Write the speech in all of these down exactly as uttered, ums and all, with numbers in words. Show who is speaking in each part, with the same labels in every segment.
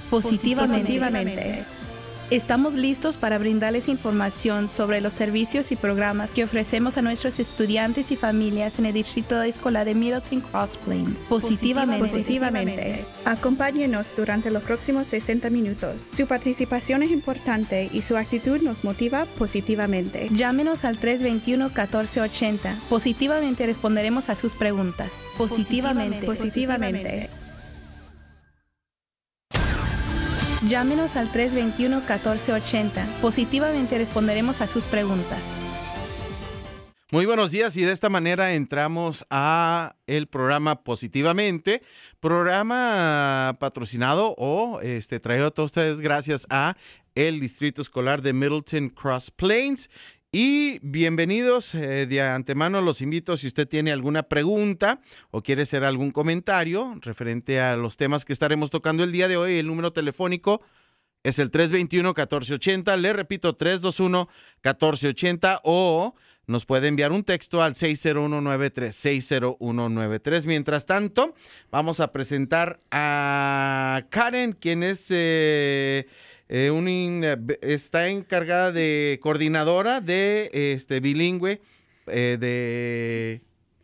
Speaker 1: Positivamente.
Speaker 2: Positivamente.
Speaker 1: Estamos listos para brindarles información sobre los servicios y programas que ofrecemos a nuestros estudiantes y familias en el Distrito Escolar de Middleton-Cross Plains. Positivamente.
Speaker 2: Positivamente. Acompáñenos durante los próximos sesenta minutos. Su participación es importante y su actitud nos motiva positivamente.
Speaker 1: Llámenos al tres dos uno, uno cuatro ocho cero. Positivamente responderemos a sus preguntas. Positivamente.
Speaker 2: Positivamente.
Speaker 1: Llámenos al tres dos uno, uno cuatro ocho cero. Positivamente responderemos a sus preguntas.
Speaker 3: Muy buenos días, y de esta manera entramos a el programa Positivamente, programa patrocinado o este traído a todos ustedes gracias a el Distrito Escolar de Middleton-Cross Plains. Y bienvenidos, eh, de antemano los invito, si usted tiene alguna pregunta o quiere hacer algún comentario referente a los temas que estaremos tocando el día de hoy, el número telefónico es el tres dos uno, uno cuatro ocho cero, le repito, tres dos uno, uno cuatro ocho cero, o nos puede enviar un texto al seis cero uno nueve tres, seis cero uno nueve tres. Mientras tanto, vamos a presentar a Karen, quien es... Eh, Eh, un in, está encargada de coordinadora de este bilingüe eh, de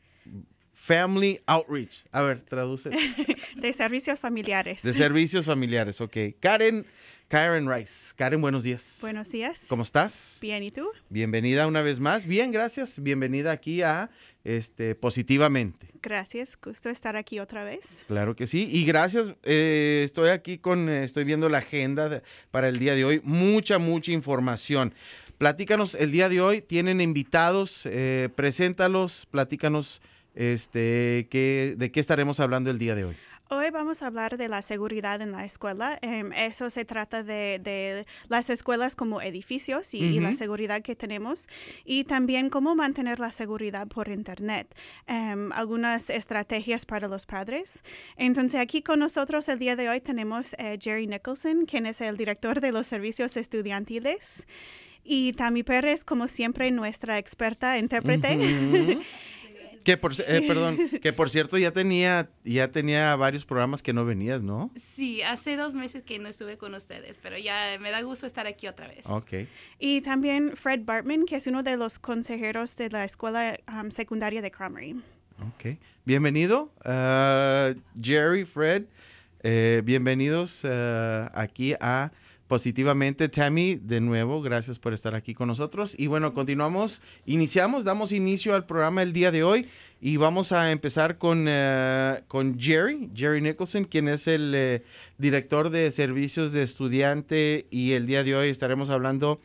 Speaker 3: Family Outreach. A ver, traduce.
Speaker 2: De servicios familiares.
Speaker 3: De servicios familiares, ok. Karen, Karen Rice. Karen, buenos días.
Speaker 2: Buenos días.
Speaker 3: ¿Cómo estás?
Speaker 2: Bien, ¿y tú?
Speaker 3: Bienvenida una vez más. Bien, gracias. Bienvenida aquí a este, Positivamente.
Speaker 2: Gracias, gusto estar aquí otra vez.
Speaker 3: Claro que sí, y gracias, eh, estoy aquí con, eh, estoy viendo la agenda de, para el día de hoy, mucha, mucha información. Platícanos, el día de hoy tienen invitados, eh, preséntalos, platícanos este, qué, de qué estaremos hablando el día de hoy.
Speaker 2: Hoy vamos a hablar de la seguridad en la escuela. Um, eso se trata de, de las escuelas como edificios y, uh-huh. y la seguridad que tenemos, y también cómo mantener la seguridad por Internet. Um, algunas estrategias para los padres. Entonces, aquí con nosotros el día de hoy tenemos a uh, Jerry Nicholson, quien es el director de los servicios estudiantiles, y Tammy Perez, como siempre, nuestra experta intérprete. Uh-huh.
Speaker 3: Que por, eh, perdón, que por cierto ya tenía, ya tenía varios programas que no venías, ¿no?
Speaker 4: Sí, hace dos meses que no estuve con ustedes, pero ya me da gusto estar aquí otra vez.
Speaker 3: Ok.
Speaker 2: Y también Fred Bartman, que es uno de los consejeros de la escuela um, secundaria de Cromery.
Speaker 3: Ok. Bienvenido, uh, Jerry, Fred. Eh, bienvenidos uh, aquí a Positivamente. Tammy, de nuevo, gracias por estar aquí con nosotros. Y bueno, continuamos, iniciamos, damos inicio al programa el día de hoy y vamos a empezar con, uh, con Jerry, Jerry Nicholson, quien es el eh, director de servicios de estudiante, y el día de hoy estaremos hablando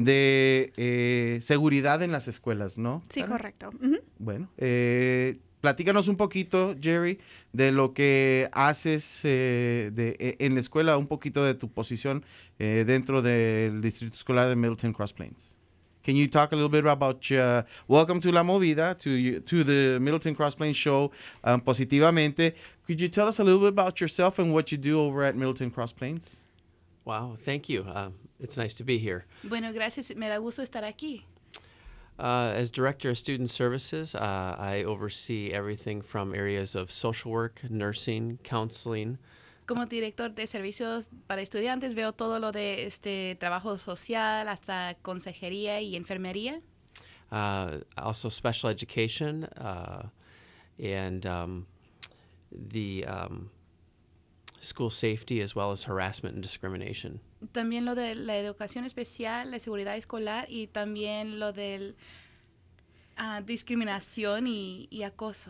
Speaker 3: de eh, seguridad en las escuelas, ¿no?
Speaker 2: Sí,
Speaker 3: ¿Sara?
Speaker 2: correcto. Uh-huh.
Speaker 3: Bueno, eh, platícanos un poquito, Jerry, de lo que haces eh, de, eh, en la escuela, un poquito de tu posición eh, dentro del Distrito Escolar de Middleton-Cross Plains. Can you talk a little bit about, uh, welcome to La Movida, to, you, to the Middleton-Cross Plains show, um, Positivamente. Could you tell us a little bit about yourself and what you do over at Middleton-Cross Plains?
Speaker 5: Wow, thank you. Uh, it's nice to be here.
Speaker 4: Bueno, gracias. Me da gusto estar aquí.
Speaker 5: Uh, as Director of Student Services, uh, I oversee everything from areas of social work, nursing, counseling.
Speaker 4: Como director de servicios para estudiantes, veo todo lo de este trabajo social hasta consejería y enfermería.
Speaker 5: Uh, also special education uh, and um, the um, school safety, as well as harassment and discrimination.
Speaker 4: También lo de la educación especial, la seguridad escolar, y también lo de uh, discriminación y, y acoso.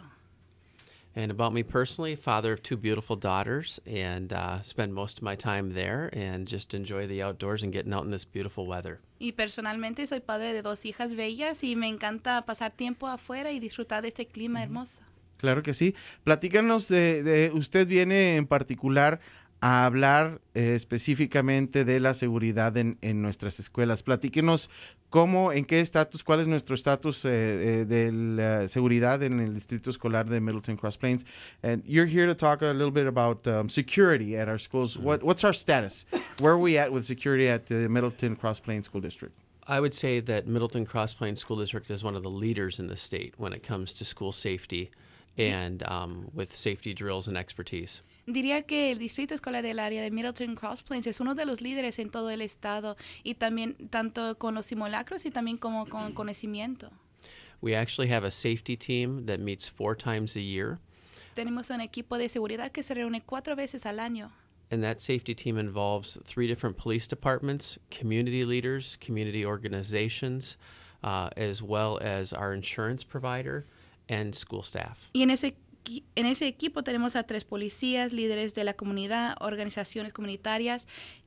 Speaker 5: And about me personally, father of two beautiful daughters, and uh, spend most of my time there and just enjoy the outdoors and getting out in this beautiful weather.
Speaker 4: Y personalmente soy padre de dos hijas bellas y me encanta pasar tiempo afuera y disfrutar de este clima mm-hmm. hermoso.
Speaker 3: Claro que sí. Platícanos de, de usted viene en particular a hablar eh, específicamente de la seguridad en, en nuestras escuelas. Platíquenos cómo, en qué estatus, cuál es nuestro estatus eh, eh, de la seguridad en el Distrito Escolar de Middleton-Cross Plains. And you're here to talk a little bit about um, security at our schools. Mm-hmm. What, what's our status? Where are we at with security at the Middleton-Cross Plains School District?
Speaker 5: I would say that Middleton-Cross Plains School District is one of the leaders in the state when it comes to school safety and um, with safety drills and expertise.
Speaker 4: Diría que el distrito escolar del área de Middleton-Cross Plains es uno de los líderes en todo el estado y también tanto con los simulacros y también como con conocimiento.
Speaker 5: We actually have a safety team that meets four times a year.
Speaker 4: Tenemos un equipo de seguridad que se reúne cuatro veces al año.
Speaker 5: And that safety team involves three different police departments, community leaders, community organizations, uh, as well as our insurance provider and school staff.
Speaker 4: Y en ese En ese equipo tenemos a tres policías, líderes de la comunidad, organizaciones comunitarias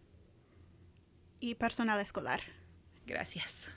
Speaker 2: y personal escolar.
Speaker 4: Gracias.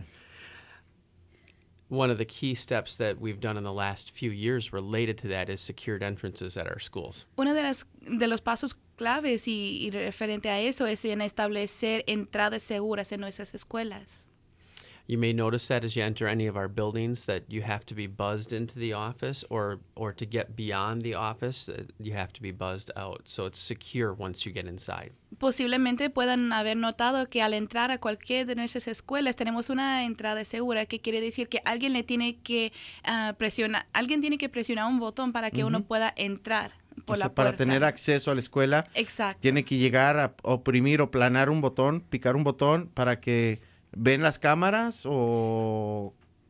Speaker 5: One of the key steps that we've done in the last few years related to that is secured entrances at our schools.
Speaker 4: Uno de, las, de los pasos claves y, y referente a eso es en establecer entradas seguras en nuestras escuelas.
Speaker 5: You may notice that as you enter any of our buildings that you have to be buzzed into the office, or or to get beyond the office, uh, you have to be buzzed out. So it's secure once you get inside.
Speaker 4: Posiblemente puedan haber notado que al entrar a cualquier de nuestras escuelas tenemos una entrada segura, que quiere decir que alguien le tiene que uh, presionar, alguien tiene que presionar un botón para que uh-huh. uno pueda entrar por
Speaker 3: o sea,
Speaker 4: la puerta.
Speaker 3: Para tener acceso a la escuela,
Speaker 4: exacto,
Speaker 3: tiene que llegar a oprimir o planar un botón, picar un botón para que ¿ven las cámaras o...?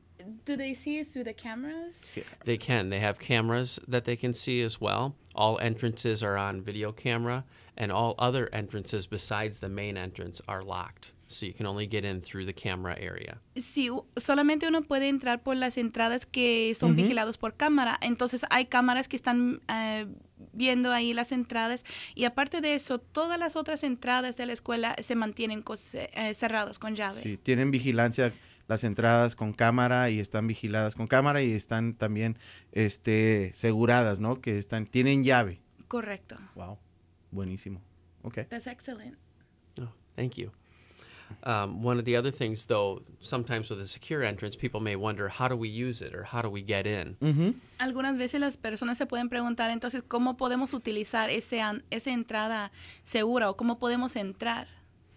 Speaker 4: Do they see it through the cameras?
Speaker 5: They can. They have cameras that they can see as well. All entrances are on video camera, and all other entrances besides the main entrance are locked. So you can only get in through the camera area.
Speaker 4: Sí, solamente uno puede entrar por las entradas que son uh-huh. vigilados por cámara. Entonces hay cámaras que están uh, viendo ahí las entradas. Y aparte de eso, todas las otras entradas de la escuela se mantienen cos- eh, cerradas con llave.
Speaker 3: Sí, tienen vigilancia las entradas con cámara y están vigiladas con cámara y están también este, aseguradas, ¿no? Que están, tienen llave.
Speaker 4: Correcto.
Speaker 3: Wow, buenísimo. Okay.
Speaker 4: That's excellent.
Speaker 5: Oh, thank you. Um, one of the other things, though, sometimes with a secure entrance, people may wonder, how do we use it or how do we get in?
Speaker 3: Mm-hmm.
Speaker 4: Algunas veces las personas se pueden preguntar, entonces, ¿cómo podemos utilizar ese, esa entrada segura o cómo podemos entrar?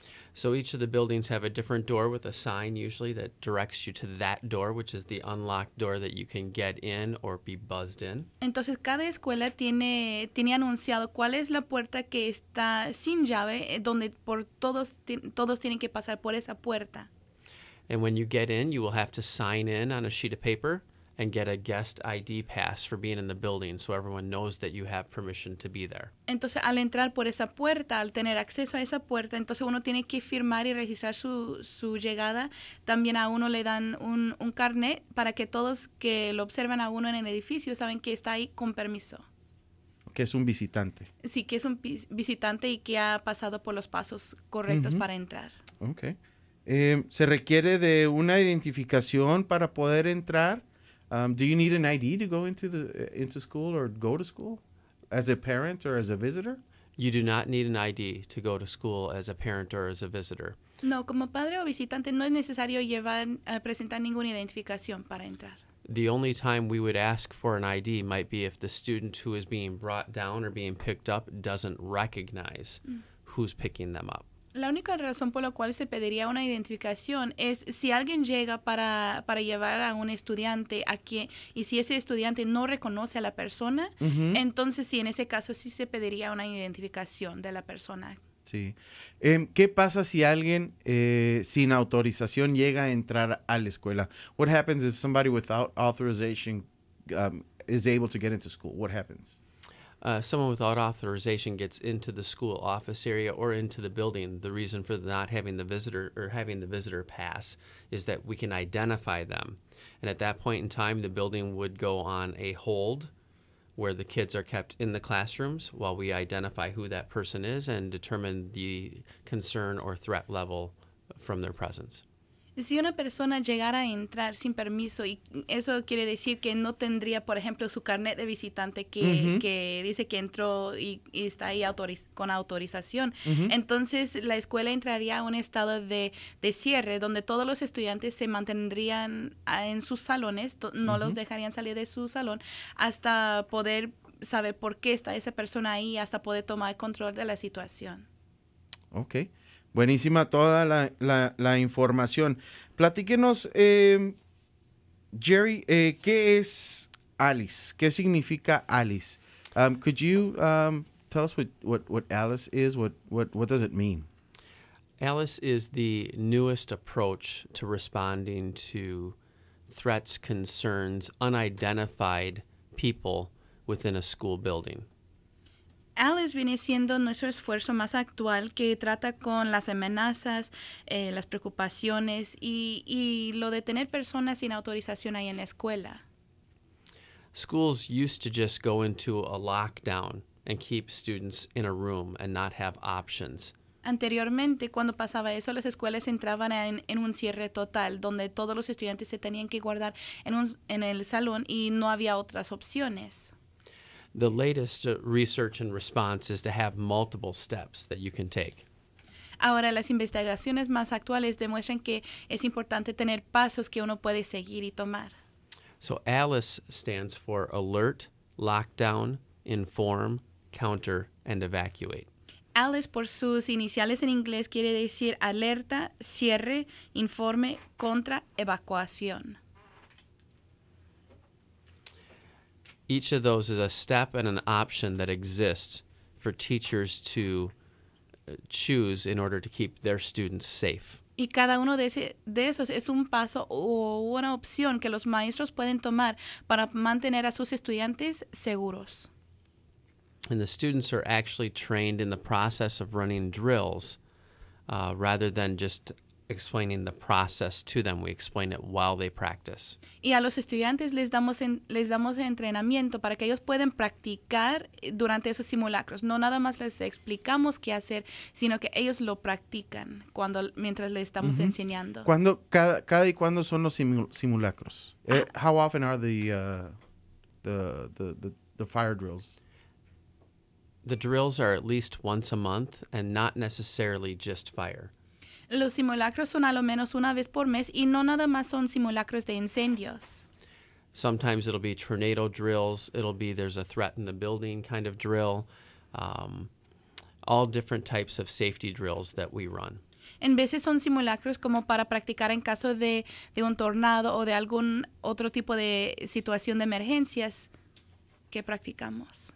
Speaker 5: So each of the buildings have a different door with a sign usually that directs you to that door, which is the unlocked door that you can get in or be buzzed in.
Speaker 4: Entonces cada escuela tiene tiene anunciado cuál es la puerta que está sin llave, eh, donde por todos todos tienen que pasar por esa puerta.
Speaker 5: And when you get in, you will have to sign in on a sheet of paper and get a guest I D pass for being in the building so everyone knows that you have permission to be there.
Speaker 4: Entonces, al entrar por esa puerta, al tener acceso a esa puerta, entonces uno tiene que firmar y registrar su, su llegada. También a uno le dan un, un carnet para que todos que lo observan a uno en el edificio saben que está ahí con permiso.
Speaker 3: Que es un visitante.
Speaker 4: Sí, que es un visitante y que ha pasado por los pasos correctos uh-huh. para entrar.
Speaker 3: Okay. Eh, ¿Se requiere de una identificación para poder entrar? Um, do you need an I D to go into the uh, into school or go to school as a parent or as a visitor?
Speaker 5: You do not need an I D to go to school as a parent or as a visitor.
Speaker 4: No, como padre o visitante no es necesario llevar uh, presentar ninguna identificación para entrar.
Speaker 5: The only time we would ask for an I D might be if the student who is being brought down or being picked up doesn't recognize mm. who's picking them up.
Speaker 4: La única razón por la cual se pediría una identificación es si alguien llega para, para llevar a un estudiante aquí y si ese estudiante no reconoce a la persona, uh-huh. entonces sí, en ese caso sí se pediría una identificación de la persona.
Speaker 3: Sí. Eh, ¿Qué pasa si alguien eh, sin autorización llega a entrar a la escuela? What happens if somebody without authorization um, is able to get into school? What happens?
Speaker 5: Uh, someone without authorization gets into the school office area or into the building. The reason for not having the visitor or having the visitor pass is that we can identify them. And at that point in time, the building would go on a hold where the kids are kept in the classrooms while we identify who that person is and determine the concern or threat level from their presence.
Speaker 4: Si una persona llegara a entrar sin permiso, y eso quiere decir que no tendría, por ejemplo, su carnet de visitante que, uh-huh. que dice que entró y, y está ahí autoriz- con autorización, uh-huh. entonces la escuela entraría a un estado de, de cierre donde todos los estudiantes se mantendrían en sus salones, to- no uh-huh. los dejarían salir de su salón hasta poder saber por qué está esa persona ahí, hasta poder tomar control de la situación.
Speaker 3: Okay. Buenísima toda la, la, la información. Platíquenos, eh, Jerry, eh, ¿qué es Alice? ¿Qué significa Alice? Um, could you um, tell us what, what, what Alice is? What, what, what does it mean?
Speaker 5: Alice is the newest approach to responding to threats, concerns, unidentified people within a school building.
Speaker 4: Alice viene siendo nuestro esfuerzo más actual que trata con las amenazas, eh, las preocupaciones y, y lo de tener personas sin autorización ahí en la escuela.
Speaker 5: Schools used to just go into a lockdown and keep students in a room and not have options.
Speaker 4: Anteriormente, cuando pasaba eso, las escuelas entraban en, en un cierre total, donde todos los estudiantes se tenían que guardar en, un, en el salón y no había otras opciones.
Speaker 5: The latest uh, research and response is to have multiple steps that you can take.
Speaker 4: Ahora, las investigaciones más actuales demuestran que es importante tener pasos que uno puede seguir y tomar.
Speaker 5: So ALICE stands for Alert, Lockdown, Inform, Counter, and Evacuate.
Speaker 4: ALICE, por sus iniciales en inglés, quiere decir alerta, cierre, informe, contra, evacuación.
Speaker 5: Each of those is a step and an option that exists for teachers to choose in order to keep their students safe.
Speaker 4: Y cada uno de, ese, de esos es un paso o una opción que los maestros pueden tomar para mantener a sus estudiantes seguros.
Speaker 5: And the students are actually trained in the process of running drills uh, rather than just explaining the process to them. We explain it while they practice.
Speaker 4: Y a los estudiantes les damos, en, les damos entrenamiento para que ellos puedan practicar durante esos simulacros. No nada más les explicamos qué hacer, sino que ellos lo practican cuando, mientras les estamos uh-huh. enseñando.
Speaker 3: ¿Cuándo, cada, cada y cuándo son los simul- simulacros? Ah. Eh, how often are the, uh, the, the, the, the fire drills?
Speaker 5: The drills are at least once a month and not necessarily just fire.
Speaker 4: Los simulacros son a lo menos una vez por mes y no nada más son simulacros de incendios.
Speaker 5: Sometimes it'll be tornado drills. It'll be there's a threat in the building kind of drill. Um, all different types of safety drills that we run.
Speaker 4: En veces son simulacros como para practicar en caso de, de un tornado o de algún otro tipo de situación de emergencias que practicamos.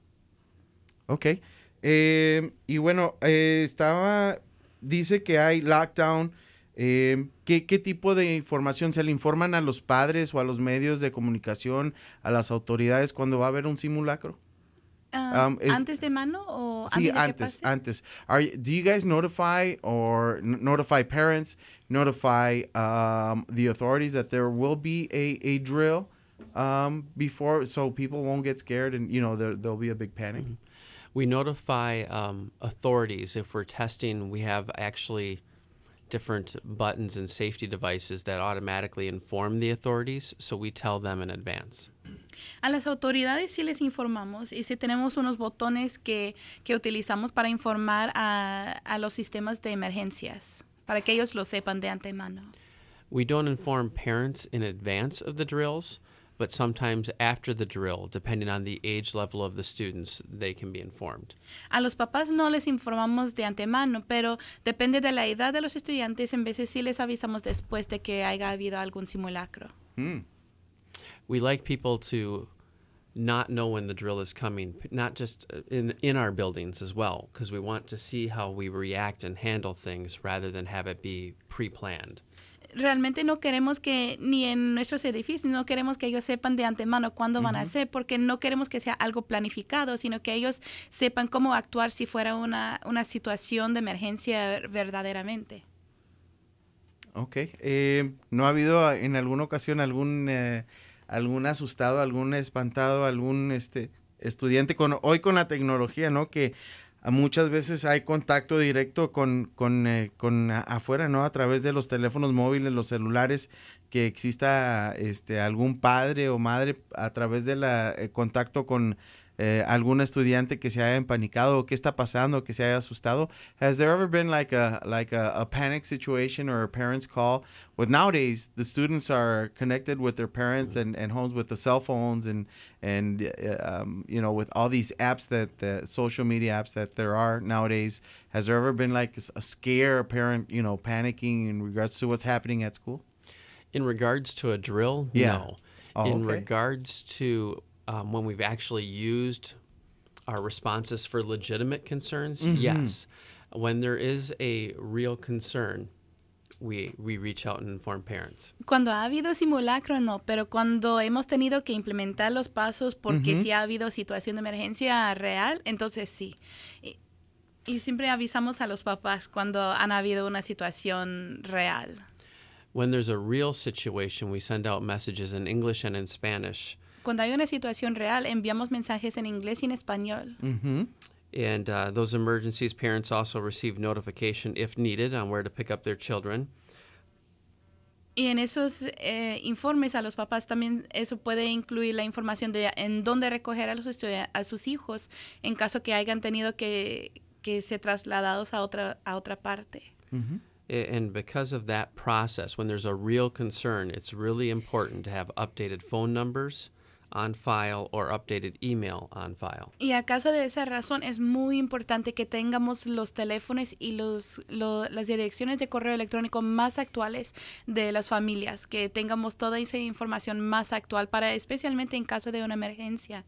Speaker 3: Ok. Eh, y bueno, eh, estaba... Dice que hay lockdown. Eh, ¿qué, ¿Qué tipo de información se le informan a los padres o a los medios de comunicación, a las autoridades cuando va a haber un simulacro?
Speaker 4: Uh, um, es, ¿Antes de mano o
Speaker 3: sí,
Speaker 4: antes de
Speaker 3: antes,
Speaker 4: que pase?
Speaker 3: antes. Are, do you guys notify or n- notify parents, notify um, the authorities that there will be a, a drill um, before, so people won't get scared and, you know, there, there'll be a big panic? Mm-hmm.
Speaker 5: We notify um, authorities if we're testing. We have actually different buttons and safety devices that automatically inform the authorities, so we tell them in advance.
Speaker 4: A las autoridades sí les informamos y sí tenemos unos botones que, que utilizamos para informar a, a los sistemas de emergencias, para que ellos lo sepan de antemano.
Speaker 5: We don't inform parents in advance of the drills, but sometimes after the drill, depending on the age level of the students, they can be informed.
Speaker 4: A los papás no les informamos de antemano, pero depende de la edad de los estudiantes, en veces sí les avisamos después de que haya habido algún simulacro.
Speaker 3: Mm.
Speaker 5: We like people to not know when the drill is coming, not just in, in our buildings as well, because we want to see how we react and handle things rather than have it be pre-planned.
Speaker 4: Realmente no queremos que, ni en nuestros edificios, no queremos que ellos sepan de antemano cuándo uh-huh. van a hacer, porque no queremos que sea algo planificado, sino que ellos sepan cómo actuar si fuera una, una situación de emergencia verdaderamente.
Speaker 3: Ok. Eh, ¿No ha habido en alguna ocasión algún, eh, algún asustado, algún espantado, algún este, estudiante, con, hoy con la tecnología, ¿no? Que muchas veces hay contacto directo con, con, eh, con afuera, ¿no? A través de los teléfonos móviles, los celulares, que exista este, algún padre o madre a través del eh, contacto con eh, algún estudiante que se haya empanicado o qué está pasando, que se haya asustado. Has there ever been like a like a, a panic situation or a parent's call? With nowadays, the students are connected with their parents and, and homes with the cell phones and and uh, um, you know, with all these apps that the social media apps that there are nowadays. Has there ever been like a scare, a parent, you know, panicking in regards to what's happening at school?
Speaker 5: In regards to a drill,
Speaker 3: yeah.
Speaker 5: no.
Speaker 3: Oh,
Speaker 5: in
Speaker 3: okay.
Speaker 5: regards to um, when we've actually used Our responses for legitimate concerns,
Speaker 3: Mm-hmm.
Speaker 5: yes. When there is a real concern, we, we reach out and inform parents.
Speaker 4: Cuando ha habido simulacro, no, pero cuando hemos tenido que implementar los pasos porque
Speaker 3: Ujú.
Speaker 4: si ha habido situación de emergencia real, entonces sí. Y, y siempre avisamos a los papás cuando han habido una situación real.
Speaker 5: When there's a real situation, we send out messages in English and in Spanish.
Speaker 4: Cuando hay una situación real, enviamos mensajes en inglés y en español.
Speaker 3: Ujú.
Speaker 5: And uh, those emergencies, parents also receive notification, if needed, on where to pick up their children.
Speaker 4: Y en esos eh, informes a los papás también eso puede incluir la información de en dónde recoger a los estudia- a sus hijos en caso que hayan tenido que, que ser trasladados a otra a otra parte.
Speaker 3: Ujú.
Speaker 5: A- And because of that process, when there's a real concern, it's really important to have updated phone numbers on file or updated email on file.
Speaker 4: Y a causa de esa razón es muy importante que tengamos los teléfonos y los, lo- las direcciones de correo electrónico más actuales de las familias, que tengamos toda esa información más actual para especialmente en caso de una emergencia.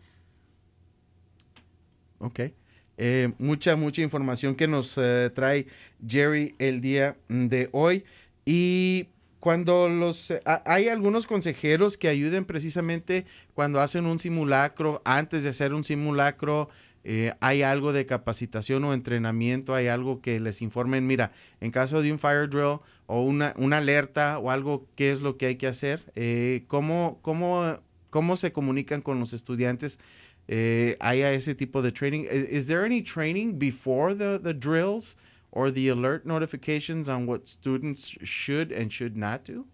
Speaker 3: Ok. Eh, mucha, mucha información que nos eh, trae Jerry el día de hoy. Y cuando los... eh, ha- hay algunos consejeros que ayuden precisamente cuando hacen un simulacro, antes de hacer un simulacro, eh, hay algo de capacitación o entrenamiento, hay algo que les informen, mira, en caso de un fire drill o una, una alerta o algo, ¿qué es lo que hay que hacer? Eh, ¿cómo, cómo, ¿Cómo se comunican con los estudiantes? Eh, ¿Haya ese tipo de training? Is, is there any training before the, the drills or the alert notifications on what students should and should not do?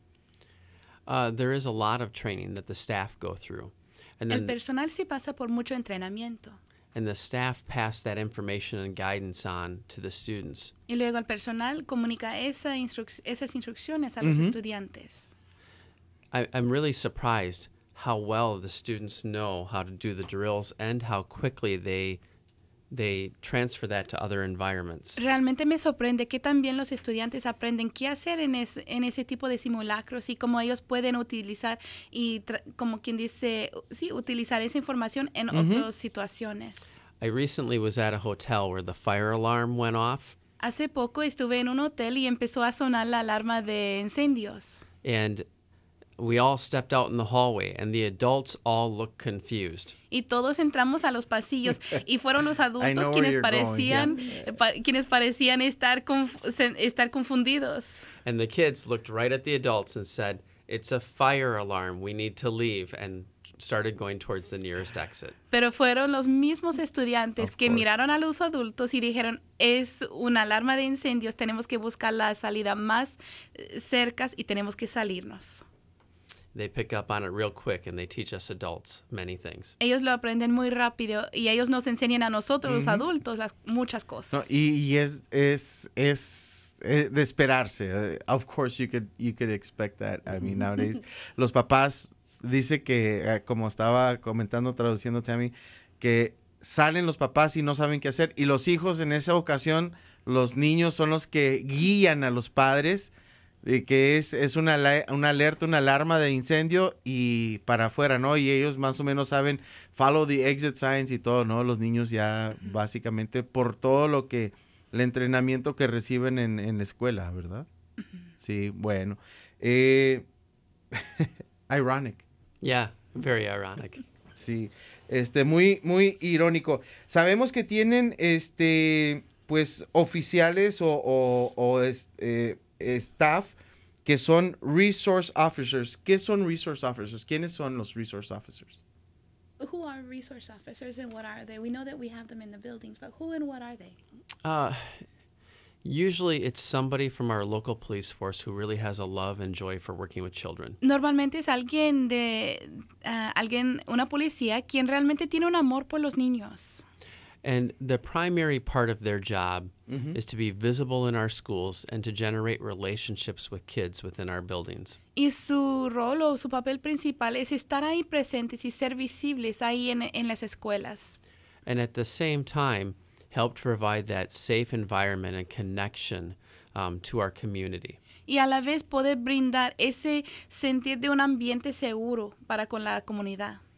Speaker 5: Uh, there is a lot of training that the staff go through. And
Speaker 4: El
Speaker 5: then
Speaker 4: personal sí pasa por mucho entrenamiento.
Speaker 5: and the staff pass that information and guidance on to the students.
Speaker 4: Y luego el personal comunica esa instruc- esas instrucciones a los
Speaker 3: Ujú.
Speaker 4: estudiantes.
Speaker 5: I, I'm really surprised how well the students know how to do the drills and how quickly they they transfer that to other environments.
Speaker 4: Realmente me sorprende que también los estudiantes aprenden qué hacer en, es- en ese tipo de simulacros y cómo ellos pueden utilizar y tra- como quien dice, sí, utilizar esa información en otras situaciones.
Speaker 5: I recently was at a hotel where the fire alarm went off,
Speaker 4: Hace poco estuve en un hotel y empezó a sonar la alarma de incendios.
Speaker 5: and we all stepped out in the hallway, and the adults all looked confused.
Speaker 4: Y todos entramos a los pasillos y fueron los
Speaker 3: know
Speaker 4: adultos
Speaker 3: where
Speaker 4: quienes
Speaker 3: you're going,
Speaker 4: parecían pa- quienes parecían estar conf- se- estar confundidos.
Speaker 5: And the kids looked right at the adults and said, "It's a fire alarm. We need to leave," and started going towards the nearest exit.
Speaker 4: Pero fueron los mismos estudiantes
Speaker 3: Of
Speaker 4: que
Speaker 3: course.
Speaker 4: miraron a los adultos y dijeron, es una alarma de incendios, tenemos que buscar la salida más eh, cerca y tenemos que salirnos.
Speaker 5: They pick up on it real quick, and they teach us adults many things.
Speaker 4: Ellos lo aprenden muy rápido y ellos nos enseñan a nosotros, los adultos, las, muchas
Speaker 3: No,
Speaker 4: cosas.
Speaker 3: y, y es, es, es, eh, de esperarse. Uh, of course, you could, you could expect that. I mean, nowadays, los papás, dice que, eh, como estaba comentando, traduciendo Tammy, que salen los papás y no saben qué hacer. Y los hijos, en esa ocasión, los niños son los que guían a los padres, de que es, es una, ala- una alerta, una alarma de incendio y para afuera, ¿no? Y ellos más o menos saben, follow the exit signs y todo, ¿no? Los niños ya básicamente por todo lo que, el entrenamiento que reciben en, en la escuela, ¿verdad? Sí, bueno. Eh, ironic.
Speaker 5: Yeah, very ironic.
Speaker 3: Sí, este, muy, muy irónico. Sabemos que tienen, este, pues, oficiales o, o, o es- eh, staff que son resource officers. ¿Qué son resource officers? ¿Quiénes son los resource officers?
Speaker 4: Who are resource officers and what are they? We know that we have them in the buildings, but who and what are they?
Speaker 5: Uh, usually, it's somebody from our local police force who really has a love and joy for working with children.
Speaker 4: Normalmente es alguien de ah, alguien una policía quien realmente tiene un amor por los niños.
Speaker 5: And the primary part of their job is to be visible in our schools and to generate relationships with kids within our buildings.
Speaker 4: Y su rol o su papel principal es estar ahí presentes y ser visibles ahí en, en las escuelas.
Speaker 5: And at the same time, help to provide that safe environment and connection um, to our community.
Speaker 4: Y a la vez poder brindar ese sentir de un ambiente seguro para con la comunidad.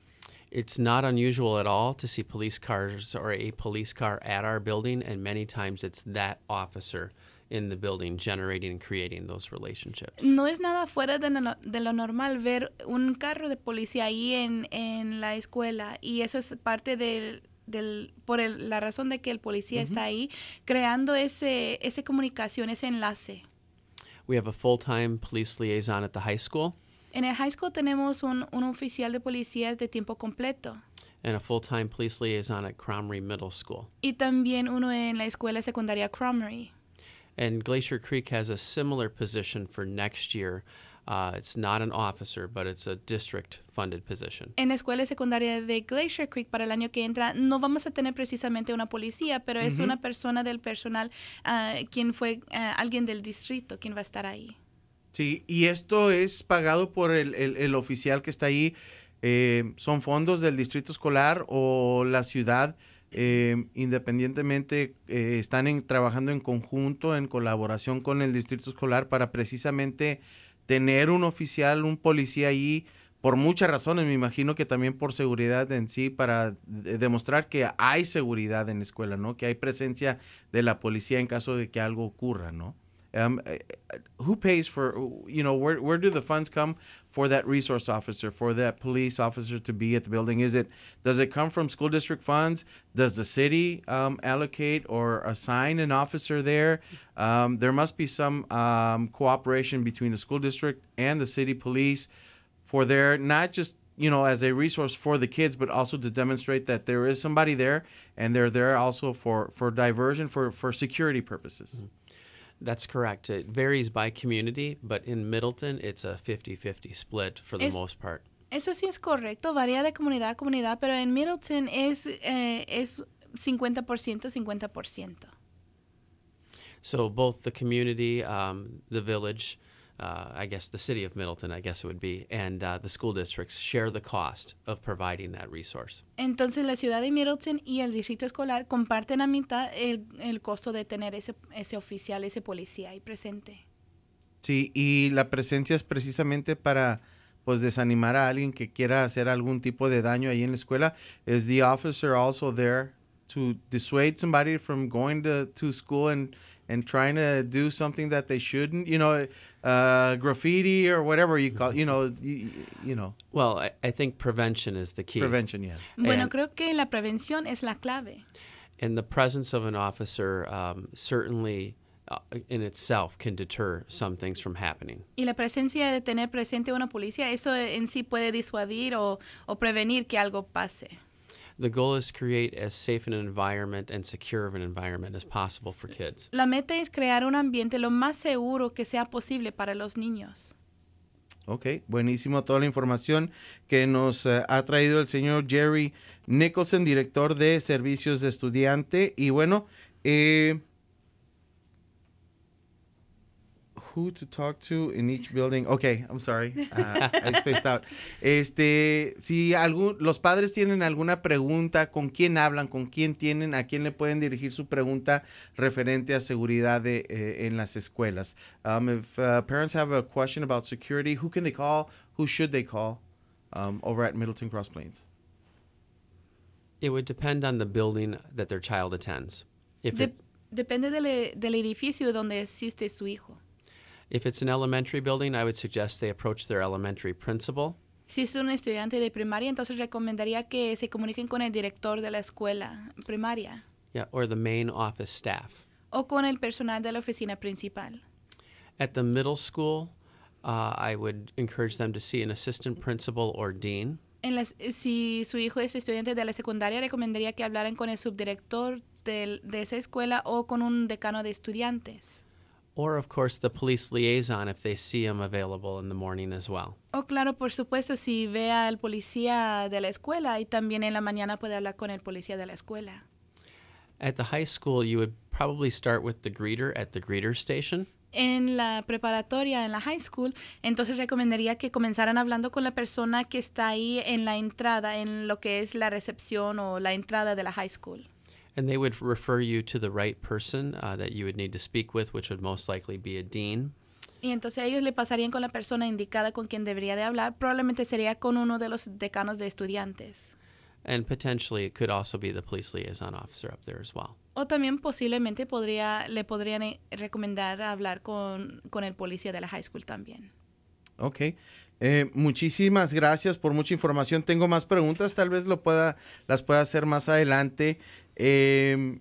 Speaker 5: It's not unusual at all to see police cars or a police car at our building, and many times it's that officer in the building generating and creating those relationships.
Speaker 4: No es nada fuera de lo, de lo normal ver un carro de policía ahí en, en la escuela, y eso es parte del, del por el, la razón de que el policía
Speaker 3: Mm-hmm.
Speaker 4: está ahí creando ese, ese comunicación, ese enlace.
Speaker 5: We have a full-time police liaison at the high school
Speaker 4: En el high school tenemos un, un oficial de policías de tiempo completo
Speaker 5: and a full-time police liaison at Cromrie Middle School.
Speaker 4: y también uno en la escuela secundaria Cromrie.
Speaker 5: And Glacier Creek has a similar position for next year. Uh, it's not an officer, but it's a district-funded position.
Speaker 4: En la escuela secundaria de Glacier Creek para el año que entra no vamos a tener precisamente una policía, pero es
Speaker 3: Ujú.
Speaker 4: una persona del personal, ah, quien fue ah, alguien del distrito, quien va a estar ahí.
Speaker 3: Sí, y esto es pagado por el, el- el oficial que está ahí. Eh, ¿Son fondos del distrito escolar o la ciudad eh, independientemente eh, están en- trabajando en conjunto, en colaboración con el distrito escolar para precisamente tener un oficial, un policía ahí? Por muchas razones, me imagino que también por seguridad en sí, para de- demostrar que hay seguridad en la escuela, ¿no? Que hay presencia de la policía en caso de que algo ocurra, ¿no? Um, eh, eh, who pays for, you know, where where do the funds come for that resource officer, for that police officer to be at the building? Is it, does it come from school district funds? Does the city um, allocate or assign an officer there? Um, there must be some um, cooperation between the school district and the city police for their, not just, you know, as a resource for the kids, but also to demonstrate that there is somebody there, and they're there also for, for diversion, for, for security purposes.
Speaker 5: Mm-hmm. That's correct. It varies by community, but in Middleton, it's a fifty-fifty split for the
Speaker 4: Es-
Speaker 5: most part.
Speaker 4: Eso sí es correcto, varía de comunidad a comunidad, pero en Middleton es, eh, es cincuenta por ciento, cincuenta por ciento.
Speaker 5: So both the community, um, the village, uh, I guess the city of Middleton, I guess it would be, and uh, the school districts share the cost of providing that resource.
Speaker 4: Entonces la ciudad de Middleton y el distrito escolar comparten a mitad el, el costo de tener ese, ese oficial, ese policía ahí presente.
Speaker 3: Sí, y la presencia es precisamente para, pues, desanimar a alguien que quiera hacer algún tipo de daño ahí en la escuela. Is the officer also there to dissuade somebody from going to, to school and, and trying to do something that they shouldn't? You know, uh, graffiti or whatever you call, you know, you, you know,
Speaker 5: Well, I, I think prevention is the key.
Speaker 3: prevention, yeah.
Speaker 4: Bueno,
Speaker 5: And-
Speaker 4: creo que la prevención es la clave.
Speaker 5: And the presence of an officer um, certainly uh, in itself can deter some things from happening.
Speaker 4: Y la presencia de tener presente una policía, eso en sí puede disuadir o, o prevenir que algo pase.
Speaker 5: The goal is to create as safe an environment and secure of an environment as possible for kids.
Speaker 4: La meta es crear un ambiente lo más seguro que sea posible para los niños.
Speaker 3: Ok, buenísimo toda la información que nos eh, ha traído el señor Jerry Nicholson, director de servicios de estudiante. Y bueno, eh, who to talk to in each building. Okay, I'm sorry, uh, I spaced out. Este, si algún, los padres tienen alguna pregunta, ¿con quién hablan? ¿Con quién tienen? ¿A quién le pueden dirigir su pregunta referente a seguridad de, eh, en las escuelas? Um, if uh, parents have a question about security, who can they call? Who should they call um, over at Middleton-Cross Plains?
Speaker 5: It would depend on the building that their child attends. If,
Speaker 4: De-
Speaker 5: it,
Speaker 4: depende del, e- del edificio donde asiste su hijo.
Speaker 5: if it's an elementary building, I would suggest they approach their elementary principal.
Speaker 4: Si es un estudiante de primaria, entonces recomendaría que se comuniquen con el director de la escuela primaria
Speaker 5: Yeah, or the main office staff.
Speaker 4: o con el personal de la oficina principal.
Speaker 5: At the middle school, uh, I would encourage them to see an assistant principal or dean.
Speaker 4: En las, si su hijo es estudiante de la secundaria, recomendaría que hablaran con el subdirector del- de esa escuela o con un decano de estudiantes.
Speaker 5: Or, of course, the police liaison if they see him available in the morning as well.
Speaker 4: O claro, por supuesto, si ve al policía de la escuela y también en la mañana puede hablar con el policía de la escuela.
Speaker 5: At the high school, you would probably start with the greeter at the greeter station.
Speaker 4: En la preparatoria, en la high school, entonces recomendaría que comenzaran hablando con la persona que está ahí en la entrada, en lo que es la recepción o la entrada de la high school.
Speaker 5: And they would refer you to the right person uh, that you would need to speak with, which would most likely be a dean.
Speaker 4: Y entonces ellos le pasarían con la persona indicada con quien debería de hablar. Probablemente sería con uno de los decanos de estudiantes.
Speaker 5: And potentially it could also be the police liaison officer up there as well.
Speaker 4: O también posiblemente podría, le podrían eh, recomendar hablar con, con el policía de la high school también.
Speaker 3: Ok. Eh, muchísimas gracias por mucha información. Tengo más preguntas, tal vez lo pueda, las pueda hacer más adelante. Eh,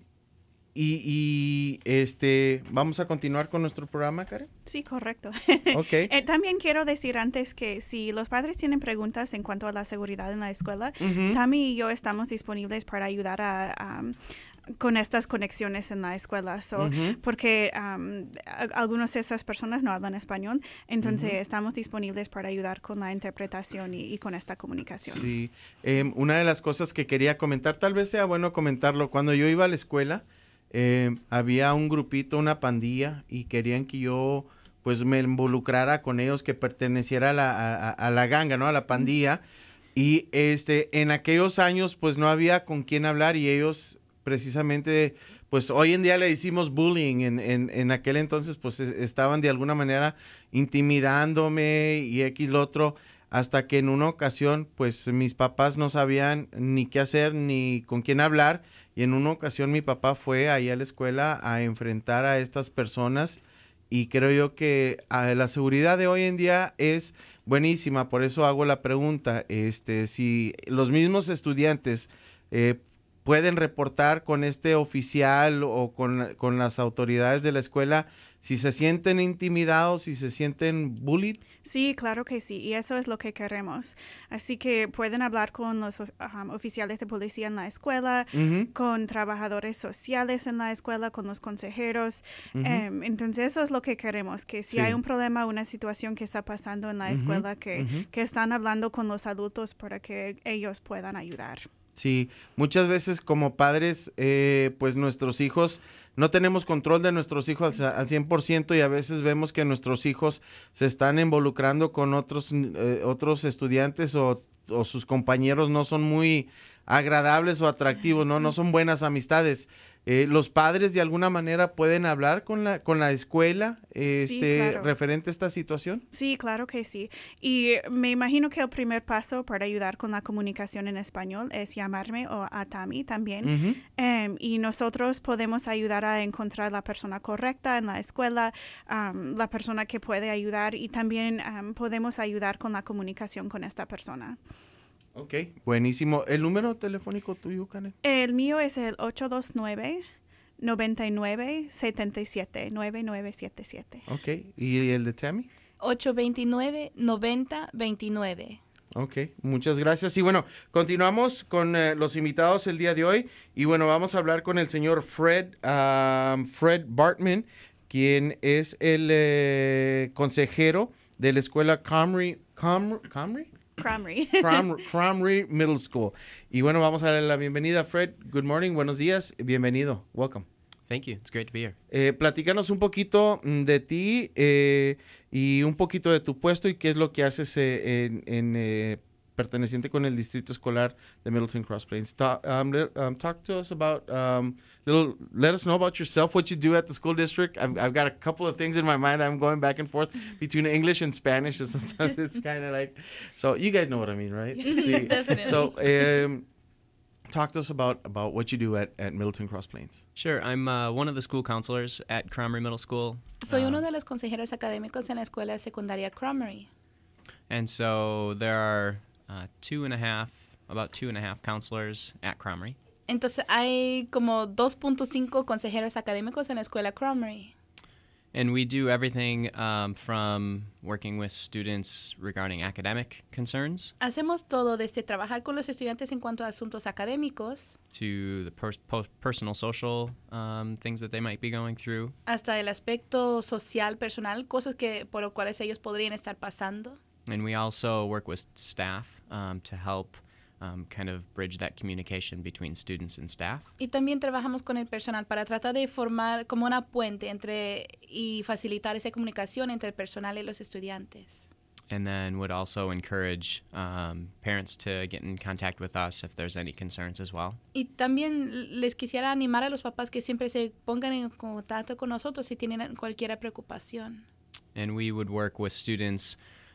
Speaker 3: y, y este, vamos a continuar con nuestro programa, Karen.
Speaker 2: Sí, correcto.
Speaker 3: Okay.
Speaker 2: eh, también quiero decir antes que si los padres tienen preguntas en cuanto a la seguridad en la escuela,
Speaker 3: Uh-huh.
Speaker 2: Tammy y yo estamos disponibles para ayudar a, a con estas conexiones en la escuela, so,
Speaker 3: Uh-huh.
Speaker 2: porque um, a- algunas de esas personas no hablan español, entonces
Speaker 3: Uh-huh.
Speaker 2: estamos disponibles para ayudar con la interpretación y, y con esta comunicación.
Speaker 3: Sí. Eh, una de las cosas que quería comentar, tal vez sea bueno comentarlo, cuando yo iba a la escuela, eh, había un grupito, una pandilla, y querían que yo pues me involucrara con ellos, que perteneciera a la, a, a- a la ganga, ¿no? A la pandilla. Y este, en aquellos años pues no había con quién hablar, y ellos precisamente, pues hoy en día le decimos bullying, en, en, en aquel entonces pues es- estaban de alguna manera intimidándome y X lo otro, hasta que en una ocasión pues mis papás no sabían ni qué hacer ni con quién hablar, y en una ocasión mi papá fue ahí a la escuela a enfrentar a estas personas, y creo yo que ah, la seguridad de hoy en día es buenísima. Por eso hago la pregunta, este, si los mismos estudiantes eh, pueden reportar con este oficial o con, con las autoridades de la escuela si se sienten intimidados, si se sienten bullied.
Speaker 2: Sí, claro que sí, y eso es lo que queremos. Así que pueden hablar con los um, oficiales de policía en la escuela,
Speaker 3: Uh-huh.
Speaker 2: con trabajadores sociales en la escuela, con los consejeros.
Speaker 3: Uh-huh.
Speaker 2: Em, entonces eso es lo que queremos, que si
Speaker 3: Sí.
Speaker 2: hay un problema, una situación que está pasando en la
Speaker 3: Ujú,
Speaker 2: escuela, que,
Speaker 3: ujú.
Speaker 2: que están hablando con los adultos para que ellos puedan ayudar.
Speaker 3: Sí, muchas veces como padres, eh, pues nuestros hijos, no tenemos control de nuestros hijos al, al cien por ciento, y a veces vemos que nuestros hijos se están involucrando con otros, eh, otros estudiantes, o, o sus compañeros no son muy agradables o atractivos, ¿no? No son buenas amistades. Eh, los padres de alguna manera pueden hablar con la, con la escuela este,
Speaker 2: claro.
Speaker 3: referente a esta situación.
Speaker 2: Sí, claro que sí. Y me imagino que el primer paso para ayudar con la comunicación en español es llamarme o a Tammy también.
Speaker 3: Ujú.
Speaker 2: Um, y nosotros podemos ayudar a encontrar la persona correcta en la escuela, um, la persona que puede ayudar, y también um, podemos ayudar con la comunicación con esta persona.
Speaker 3: Ok, buenísimo. ¿El número telefónico tuyo, Karen?
Speaker 2: El mío es el ocho dos nueve, nueve nueve siete siete, nueve nueve siete siete.
Speaker 3: Ok, ¿y el de Tammy?
Speaker 4: ocho dos nueve, nueve cero dos nueve.
Speaker 3: Ok, muchas gracias. Y bueno, continuamos con eh, los invitados el día de hoy. Y bueno, vamos a hablar con el señor Fred, um, Fred Bartman, quien es el eh, consejero de la escuela Comrie, Com, Comrie?
Speaker 2: Cramry.
Speaker 3: Cram, Cramry Middle School. Y bueno, vamos a darle la bienvenida, Fred. Good morning, buenos días, bienvenido, welcome.
Speaker 6: Thank you. It's great to be here.
Speaker 3: Eh, platícanos un poquito mm, de ti eh, y un poquito de tu puesto y qué es lo que haces eh, en, en eh, perteneciente con el distrito escolar de Middleton-Cross Plains. Ta- um, li- um, talk to us about, um, little, let us know about yourself, what you do at the school district. I've, I've got a couple of things in my mind. I'm going back and forth between English and Spanish, and sometimes it's kind of like, so you guys know what I mean, right? Sí.
Speaker 4: Definitely.
Speaker 3: So, um, talk to us about, about what you do at, at Middleton-Cross Plains.
Speaker 6: Sure. I'm uh, one of the school counselors at Cromery Middle School.
Speaker 4: Soy
Speaker 6: Um,
Speaker 4: uno de los consejeros académicos en la escuela secundaria Cromery.
Speaker 6: And so there are uh, two and a half, about two and a half counselors at Cromery.
Speaker 4: Entonces hay como dos punto cinco consejeros académicos en la escuela Cromery.
Speaker 6: And we do everything um, from working with students regarding academic concerns
Speaker 4: Hacemos todo desde trabajar con los estudiantes en cuanto a asuntos académicos
Speaker 6: to the pers- po- personal, social um, things that they might be going through.
Speaker 4: hasta el aspecto social, personal, cosas que por lo cuales ellos podrían estar pasando.
Speaker 6: And we also work with staff um, to help um, kind of bridge that communication between students and staff.
Speaker 4: Y también trabajamos con el personal para tratar de formar como una puente entre y facilitar esa comunicación entre el personal y los estudiantes.
Speaker 6: And then would also encourage um, parents to get in contact with us if there's any concerns as well.
Speaker 4: Y también les quisiera animar a los papás que siempre se pongan en contacto con nosotros si tienen cualquier preocupación.
Speaker 6: And we would work with students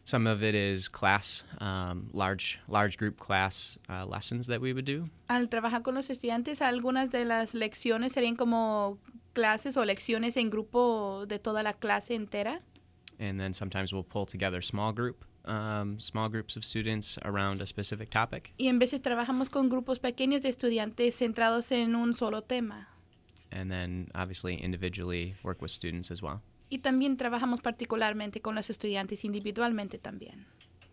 Speaker 6: Some of it is class, um, large large group class uh, lessons that we would do.
Speaker 4: Al trabajar con los estudiantes, algunas de las lecciones serían como clases o lecciones en grupo de toda la clase entera.
Speaker 6: And then sometimes we'll pull together small group, um, small groups of students around a specific topic.
Speaker 4: Y en veces trabajamos con grupos pequeños de estudiantes centrados en un solo tema.
Speaker 6: And then obviously individually work with students as well.
Speaker 4: Y también trabajamos particularmente con los estudiantes individualmente también.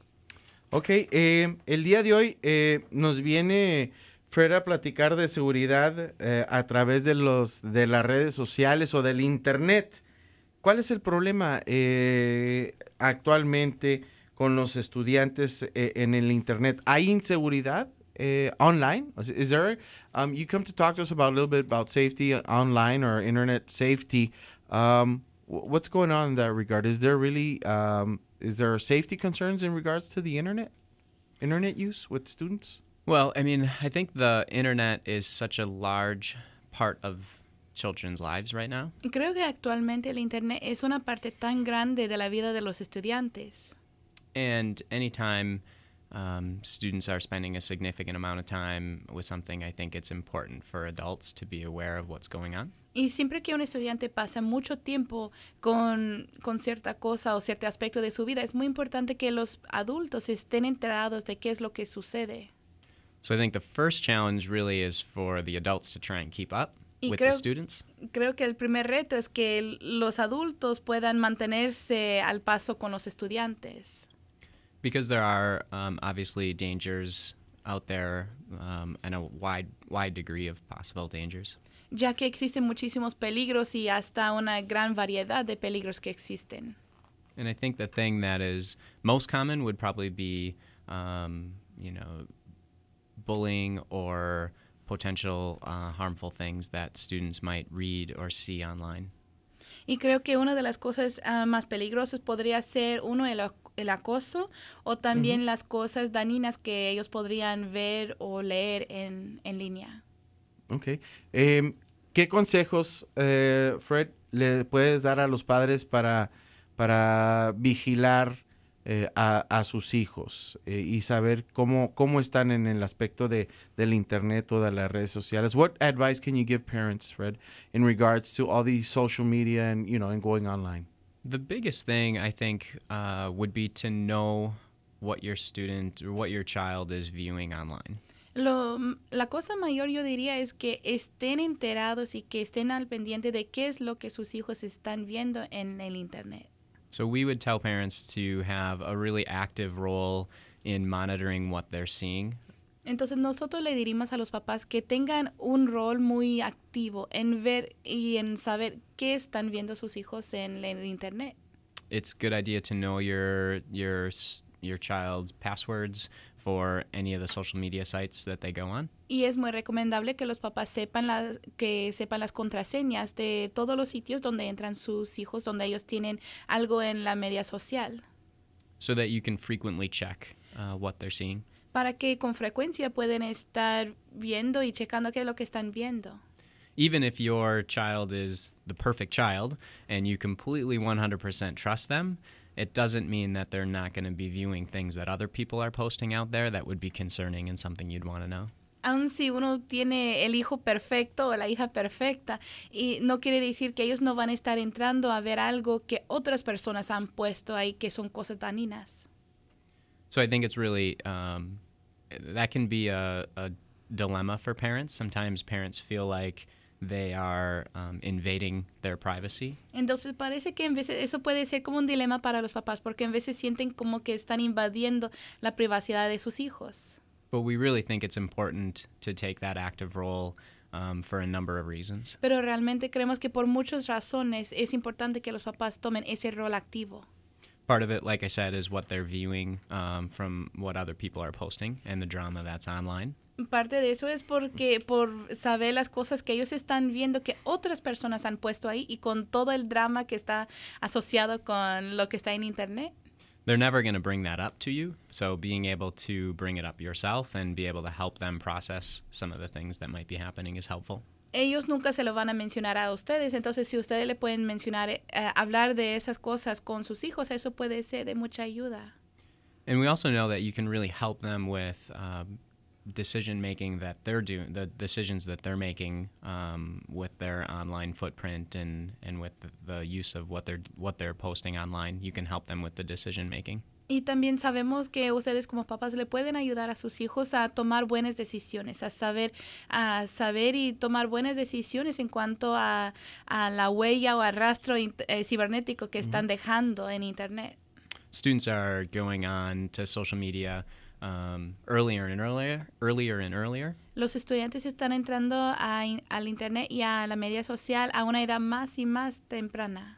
Speaker 3: Ok, eh, el día de hoy eh, nos viene Fred a platicar de seguridad eh, a través de, los, de las redes sociales o del internet. ¿Cuál es el problema eh, actualmente con los estudiantes eh, en el internet? ¿Hay inseguridad eh, online? Is there? Um, you come to talk to us about a little bit about safety online or internet safety. Um, what's going on in that regard? Is there really um, is there safety concerns in regards to the internet, internet use with students?
Speaker 6: Well, I mean, I think the internet is such a large part of children's lives right now.
Speaker 4: Creo que actualmente el internet es una parte tan grande de la vida de los estudiantes.
Speaker 6: And anytime um, students are spending a significant amount of time with something, I think it's important for adults to be aware of what's going on.
Speaker 4: Y siempre que un estudiante pasa mucho tiempo con, con cierta cosa o cierto aspecto de su vida, es muy importante que los adultos estén enterados de qué es lo que sucede.
Speaker 6: So I think the first challenge really is for the adults to try and keep up
Speaker 4: Y
Speaker 6: with
Speaker 4: creo,
Speaker 6: the students.
Speaker 4: Creo que el primer reto es que los adultos puedan mantenerse al paso con los estudiantes.
Speaker 6: Because there are um, obviously dangers out there um, and a wide, wide degree of possible dangers.
Speaker 4: Ya que existen muchísimos peligros y hasta una gran variedad de peligros que existen.
Speaker 6: And I think the thing that is most common would probably be, um, you know, bullying or potential uh, harmful things that students might read or see online.
Speaker 4: Y creo que una de las cosas uh, más peligrosas podría ser, uno, el, el acoso o también uh-huh. las cosas dañinas que ellos podrían ver o leer en, en línea.
Speaker 3: Ok. Eh, ¿Qué consejos, eh, Fred, le puedes dar a los padres para, para vigilar eh, a, a sus hijos eh, y saber cómo, cómo están en el aspecto de, del internet o de las redes sociales? What advice can you give parents, Fred, in regards to all the social media and, you know, and going online?
Speaker 6: The biggest thing, I think, uh, would be to know what your student or what your child is viewing online.
Speaker 4: Lo, la cosa mayor yo diría es que estén enterados y que estén al pendiente de qué es lo que sus hijos están viendo en el internet.
Speaker 6: So we would tell parents to have a really active role in monitoring what they're seeing.
Speaker 4: Entonces nosotros le diríamos a los papás que tengan un rol muy activo en ver y en saber qué están viendo sus hijos en el internet.
Speaker 6: It's a good idea to know your your your child's passwords for any of the social media sites that they go on.
Speaker 4: Y es muy recomendable que los papás sepan las que sepan las contraseñas de todos los sitios donde entran sus hijos, donde ellos tienen algo en la media social.
Speaker 6: So that you can frequently check uh, what they're seeing.
Speaker 4: Para que con frecuencia pueden estar viendo y checando qué es lo que están viendo.
Speaker 6: Even if your child is the perfect child and you completely one hundred percent trust them, it doesn't mean that they're not going to be viewing things that other people are posting out there that would be concerning and something you'd want to know.
Speaker 4: Aun si uno tiene el hijo perfecto o la hija perfecta, y no quiere decir que ellos no van a estar entrando a ver algo que otras personas han puesto ahí que son cosas dañinas.
Speaker 6: So I think it's really, um, that can be a, a dilemma for parents. Sometimes parents feel like they are um, invading their privacy.
Speaker 4: Entonces parece que en veces eso puede ser como un dilema para los papás porque en veces sienten como que están invadiendo la privacidad de sus hijos.
Speaker 6: But we really think it's important to take that active role um, for a number of reasons.
Speaker 4: Pero realmente creemos que por muchas razones es importante que los papás tomen ese rol activo.
Speaker 6: Part of it, like I said, is what they're viewing um, from what other people are posting and the drama that's online.
Speaker 4: Parte de eso es porque por saber las cosas que ellos están viendo que otras personas han puesto ahí y con todo el drama que está asociado con lo que está en internet.
Speaker 6: They're never going to bring that up to you, so being able to bring it up yourself and be able to help them process some of the things that might be happening is helpful.
Speaker 4: Ellos nunca se lo van a mencionar a ustedes, entonces si ustedes le pueden mencionar, eh, hablar de esas cosas con sus hijos, eso puede ser de mucha ayuda.
Speaker 6: And we also know that you can really help them with um, decision making that they're doing, the decisions that they're making um, with their online footprint and, and with the, the use of what they're what they're posting online. You can help them with the decision making.
Speaker 4: Y también sabemos que ustedes como papás le pueden ayudar a sus hijos a tomar buenas decisiones, a saber, a saber y tomar buenas decisiones en cuanto a, a la huella o al rastro eh, cibernético que están dejando en Internet.
Speaker 6: Students are going on to social media um, earlier and earlier, earlier and earlier.
Speaker 4: Los estudiantes están entrando a, al Internet y a la media social a una edad más y más temprana.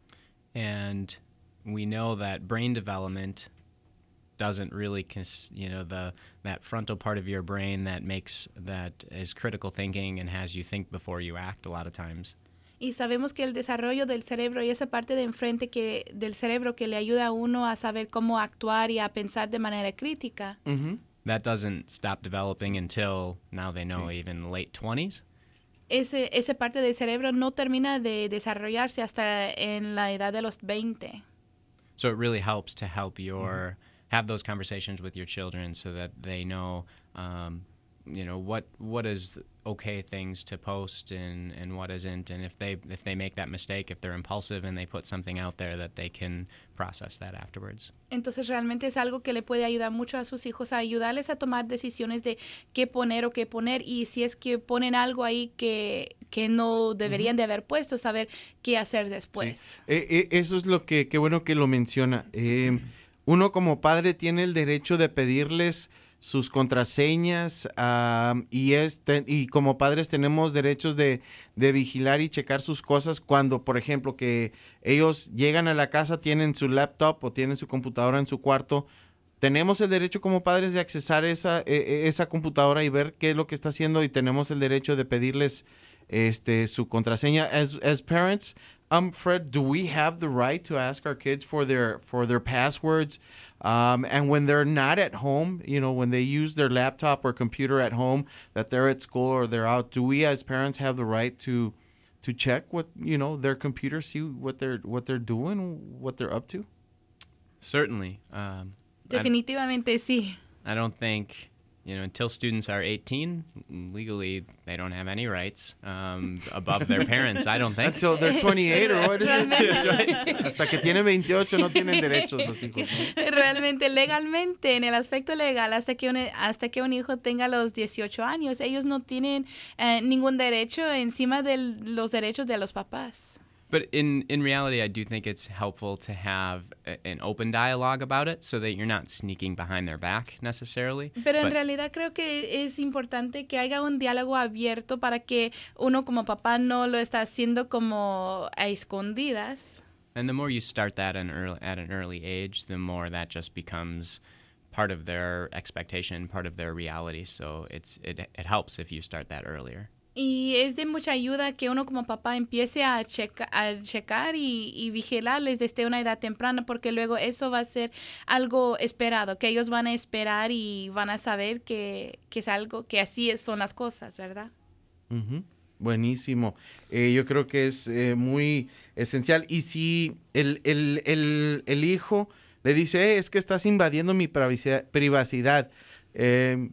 Speaker 6: And we know that brain development doesn't really, cons- you know, the that frontal part of your brain that makes, that is critical thinking and has you think before you act a lot of times.
Speaker 4: Y sabemos que el desarrollo del cerebro y esa parte de enfrente que, del cerebro que le ayuda a uno a saber cómo actuar y a pensar de manera crítica.
Speaker 6: Mm-hmm. That doesn't stop developing until, now they know, sí. even late twenties.
Speaker 4: Ese, esa parte del cerebro no termina de desarrollarse hasta en la edad de los veinte.
Speaker 6: So it really helps to help your, mm-hmm. have those conversations with your children so that they know, um, you know, what what is okay things to post and, and what isn't, and if they if they make that mistake, if they're impulsive and they put something out there, that they can process that afterwards.
Speaker 4: Entonces realmente es algo que le puede ayudar mucho a sus hijos, a ayudarles a tomar decisiones de qué poner o qué poner, y si es que ponen algo ahí que, que no deberían uh-huh. de haber puesto, saber qué hacer después.
Speaker 3: Sí. Eh, eh, eso es lo que, qué bueno que lo menciona. Eh, uno como padre tiene el derecho de pedirles sus contraseñas um, y, este, y como padres tenemos derechos de, de vigilar y checar sus cosas cuando, por ejemplo, que ellos llegan a la casa, tienen su laptop o tienen su computadora en su cuarto. Tenemos el derecho como padres de accesar esa, eh, esa computadora y ver qué es lo que está haciendo, y tenemos el derecho de pedirles este, su contraseña. As, as parents, um, Fred, do we have the right to ask our kids for their, for their passwords? Um, and when they're not at home, you know, when they use their laptop or computer at home, that they're at school or they're out, do we as parents have the right to to check what, you know, their computer, see what they're what they're doing, what they're up to?
Speaker 6: Certainly. Um,
Speaker 4: Definitivamente
Speaker 6: I,
Speaker 4: sí.
Speaker 6: I don't think, you know, until students are eighteen, legally they don't have any rights um, above their parents, I don't think.
Speaker 3: Until they're twenty-eight or what is it? That's right. Hasta que tienen veintiocho no tienen derechos los hijos, ¿no?
Speaker 4: Realmente, legalmente, en el aspecto legal, hasta que un, hasta que un hijo tenga los dieciocho años, ellos no tienen eh, ningún derecho encima de los derechos de los papás.
Speaker 6: But in, in reality, I do think it's helpful to have a, an open dialogue about it so that you're not sneaking behind their back necessarily.
Speaker 4: Pero en
Speaker 6: but,
Speaker 4: realidad creo que es importante que haya un diálogo abierto para que uno como papá no lo está haciendo como a escondidas.
Speaker 6: And the more you start that an early, at an early age, the more that just becomes part of their expectation, part of their reality. So it's it it helps if you start that earlier.
Speaker 4: Y es de mucha ayuda que uno como papá empiece a, checa, a checar y, y vigilarles desde una edad temprana, porque luego eso va a ser algo esperado, que ellos van a esperar y van a saber que, que es algo, que así es, son las cosas, ¿verdad?
Speaker 3: Uh-huh. Buenísimo. Eh, yo creo que es eh, muy esencial. Y si el, el, el, el hijo le dice, eh, es que estás invadiendo mi privacidad, privacidad eh,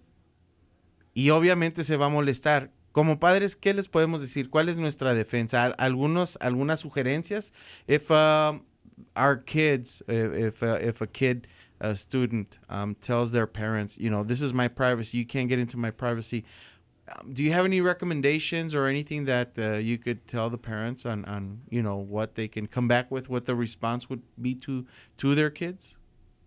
Speaker 3: y obviamente se va a molestar. Como padres, ¿qué les podemos decir? ¿Cuál es nuestra defensa? Algunos, algunas sugerencias. If uh, our kids, if uh, if a kid, a student, um, tells their parents, you know, this is my privacy, you can't get into my privacy. Um, do you have any recommendations or anything that uh, you could tell the parents on, on, you know, what they can come back with, what the response would be to to their kids?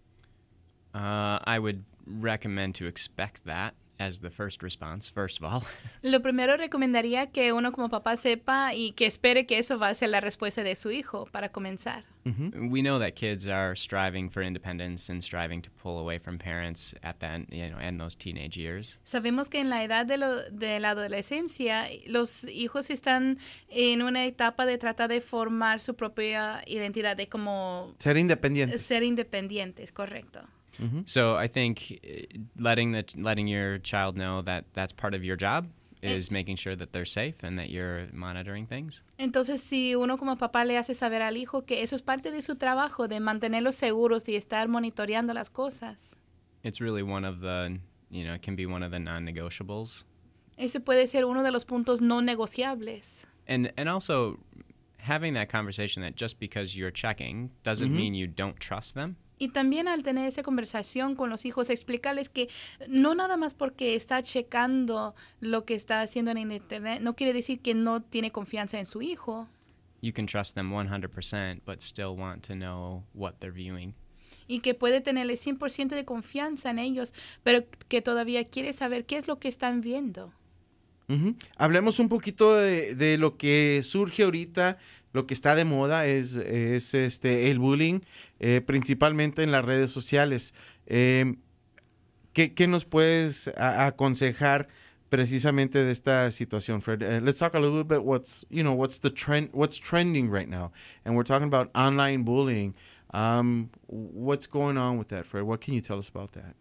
Speaker 6: Uh, I would recommend to expect that as the first response, first of all.
Speaker 4: Lo primero recomendaría que uno como papá sepa y que espere que eso va a ser la respuesta de su hijo para comenzar.
Speaker 6: Mm-hmm. We know that kids are striving for independence and striving to pull away from parents at that, you know, in those teenage years.
Speaker 4: Sabemos que en la edad de, lo, de la adolescencia, los hijos están en una etapa de tratar de formar su propia identidad, de como
Speaker 3: ser independientes.
Speaker 4: Ser independientes, correcto.
Speaker 6: Mm-hmm. So I think letting the letting your child know that that's part of your job is making sure that they're safe and that you're monitoring things.
Speaker 4: Entonces, si uno como papá le hace saber al hijo que eso es parte de su trabajo, de mantenerlos seguros y estar monitoreando las cosas.
Speaker 6: It's really one of the, you know, it can be one of the non-negotiables.
Speaker 4: Ese puede ser uno de los puntos no negociables.
Speaker 6: And and also having that conversation that just because you're checking doesn't
Speaker 3: Mm-hmm.
Speaker 6: mean you don't trust them.
Speaker 4: Y también al tener esa conversación con los hijos, explicarles que no nada más porque está checando lo que está haciendo en internet, no quiere decir que no tiene confianza en su hijo.
Speaker 6: You can trust them one hundred percent, but still want to know what they're viewing.
Speaker 4: Y que puede tenerle cien por ciento de confianza en ellos, pero que todavía quiere saber qué es lo que están viendo.
Speaker 3: Uh-huh. Hablemos un poquito de, de lo que surge ahorita, lo que está de moda es, es este, el bullying, eh, principalmente en las redes sociales. Eh, ¿qué, ¿Qué nos puedes a, aconsejar precisamente de esta situación, Fred? Uh, let's talk a little bit what's, you know, what's the trend, what's trending right now. And we're talking about online bullying. Um, what's going on with that, Fred? What can you tell us about that?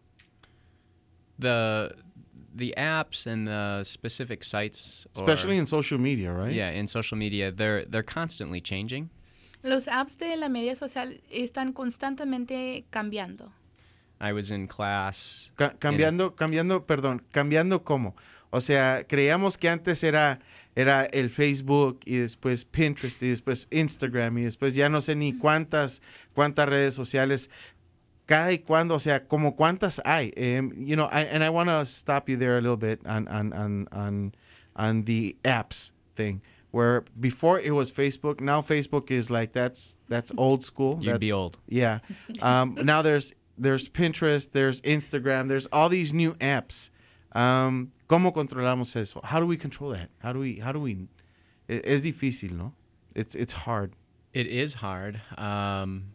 Speaker 6: The the apps and the specific sites, or,
Speaker 3: Especially in social media, right?
Speaker 6: yeah, in social media, they're they're constantly changing.
Speaker 4: Los apps de la media social están constantemente cambiando.
Speaker 6: I was in class.
Speaker 3: Ca- cambiando, cambiando, perdón, cambiando cómo. O sea, creíamos que antes era, era el Facebook y después Pinterest y después Instagram y después ya no sé ni cuántas, cuántas redes sociales. Cada y cuándo, o sea, como cuántas hay. Um, you know, I, and I want to stop you there a little bit on, on, on, on, on the apps thing. Where before it was Facebook, now Facebook is like, that's that's old school.
Speaker 6: You'd
Speaker 3: that's,
Speaker 6: be old.
Speaker 3: Yeah. Um, now there's there's Pinterest, there's Instagram, there's all these new apps. Um, ¿Cómo controlamos eso? How do we control that? How do we, how do we, es difícil, ¿no? It's, it's hard.
Speaker 6: It is hard. Um,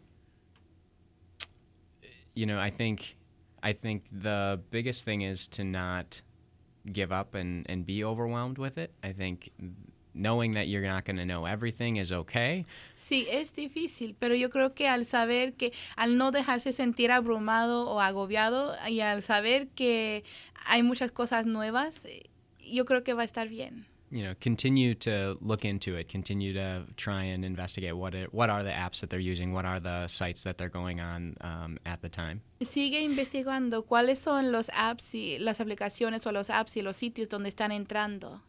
Speaker 6: you know, I think, I think the biggest thing is to not give up and, and be overwhelmed with it. I think knowing that you're not going to know everything is okay.
Speaker 4: Sí, es difícil, pero yo creo que al saber que, al no dejarse sentir abrumado o agobiado y al saber que hay muchas cosas nuevas, yo creo que va a estar bien.
Speaker 6: You know, continue to look into it. Continue to try and investigate what it, what are the apps that they're using, what are the sites that they're going on um, at the time.
Speaker 4: Sigue investigando cuáles son los apps y las aplicaciones o los apps y los sitios donde están entrando.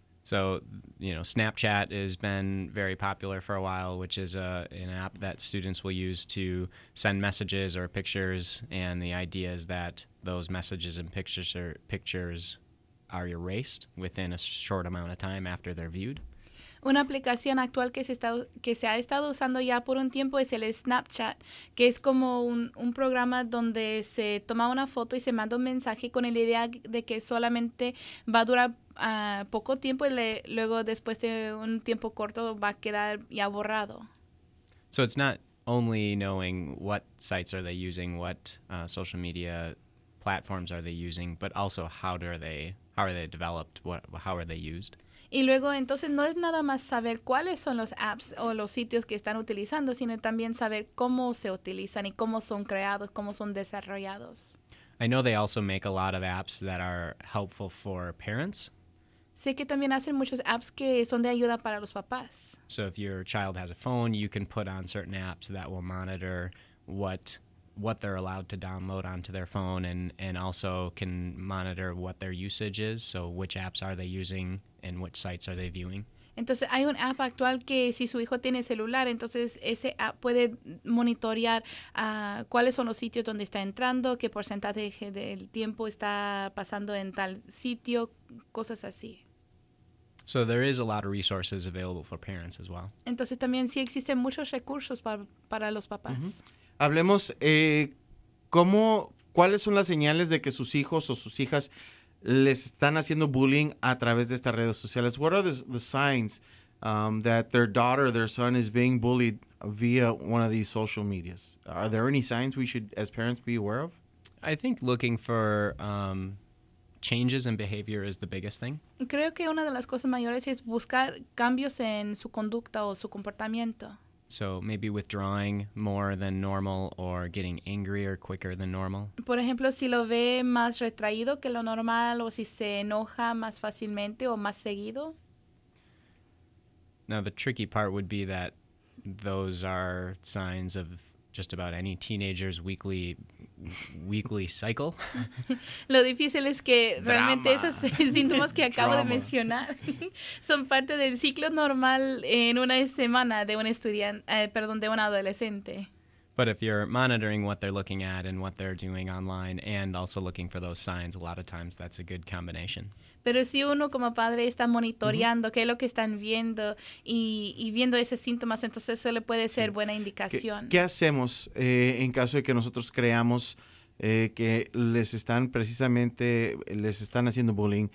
Speaker 6: So, you know, Snapchat has been very popular for a while, which is a, an app that students will use to send messages or pictures, and the idea is that those messages and pictures are, pictures are erased within a short amount of time after they're viewed.
Speaker 4: Una aplicación actual que se, está, que se ha estado usando ya por un tiempo es el Snapchat, que es como un, un programa donde se toma una foto y se manda un mensaje con la idea de que solamente va a durar uh, poco tiempo y le, luego después de un tiempo corto va a quedar ya borrado.
Speaker 6: So it's not only knowing what sites are they using, what uh, social media platforms are they using, but also how do they how are they developed, what how are they used.
Speaker 4: Y luego entonces no es nada más saber cuáles son los apps o los sitios que están utilizando, sino también saber cómo se utilizan y cómo son creados, cómo son desarrollados.
Speaker 6: I know they also make a lot of apps that are helpful for parents.
Speaker 4: Sé que también hacen muchos apps que son de ayuda para los papás.
Speaker 6: So if your child has a phone, you can put on certain apps that will monitor what what they're allowed to download onto their phone, and, and also can monitor what their usage is, so which apps are they using and which sites are they viewing.
Speaker 4: Entonces hay un app actual que si su hijo tiene celular, entonces ese app puede monitorear uh, cuáles son los sitios donde está entrando, qué porcentaje del tiempo está pasando en tal sitio, cosas así.
Speaker 6: So there is a lot of resources available for parents as well.
Speaker 4: Entonces también sí existen muchos recursos para, para los papás.
Speaker 3: Uh-huh. Hablemos, eh, ¿cómo, ¿cuáles son las señales de que sus hijos o sus hijas les están haciendo bullying a través de estas redes sociales? What are the, the signs um, that their daughter or their son is being bullied via one of these social medias? Are there any signs we should, as parents, be aware of?
Speaker 6: I think looking for um, changes in behavior is the biggest thing.
Speaker 4: Creo que una de las cosas mayores es buscar cambios en su conducta o su comportamiento.
Speaker 6: So maybe withdrawing more than normal or getting angrier quicker than normal.
Speaker 4: Por ejemplo, si lo ve más retraído que lo normal o si se enoja más fácilmente o más seguido.
Speaker 6: Now, the tricky part would be that those are signs of just about any teenager's weekly weekly cycle.
Speaker 4: Lo difícil es que realmente esos síntomas que acabo de mencionar son parte del ciclo normal en una semana de un estudiante, eh, perdón, de un adolescente.
Speaker 6: But if you're monitoring what they're looking at and what they're doing online and also looking for those signs, a lot of times that's a good combination.
Speaker 4: Pero si uno como padre está monitoreando uh-huh. qué es lo que están viendo y, y viendo esos síntomas, entonces eso le puede ser sí. buena indicación.
Speaker 3: ¿Qué, qué hacemos eh, en caso de que nosotros creamos eh, que les están precisamente, les están haciendo bullying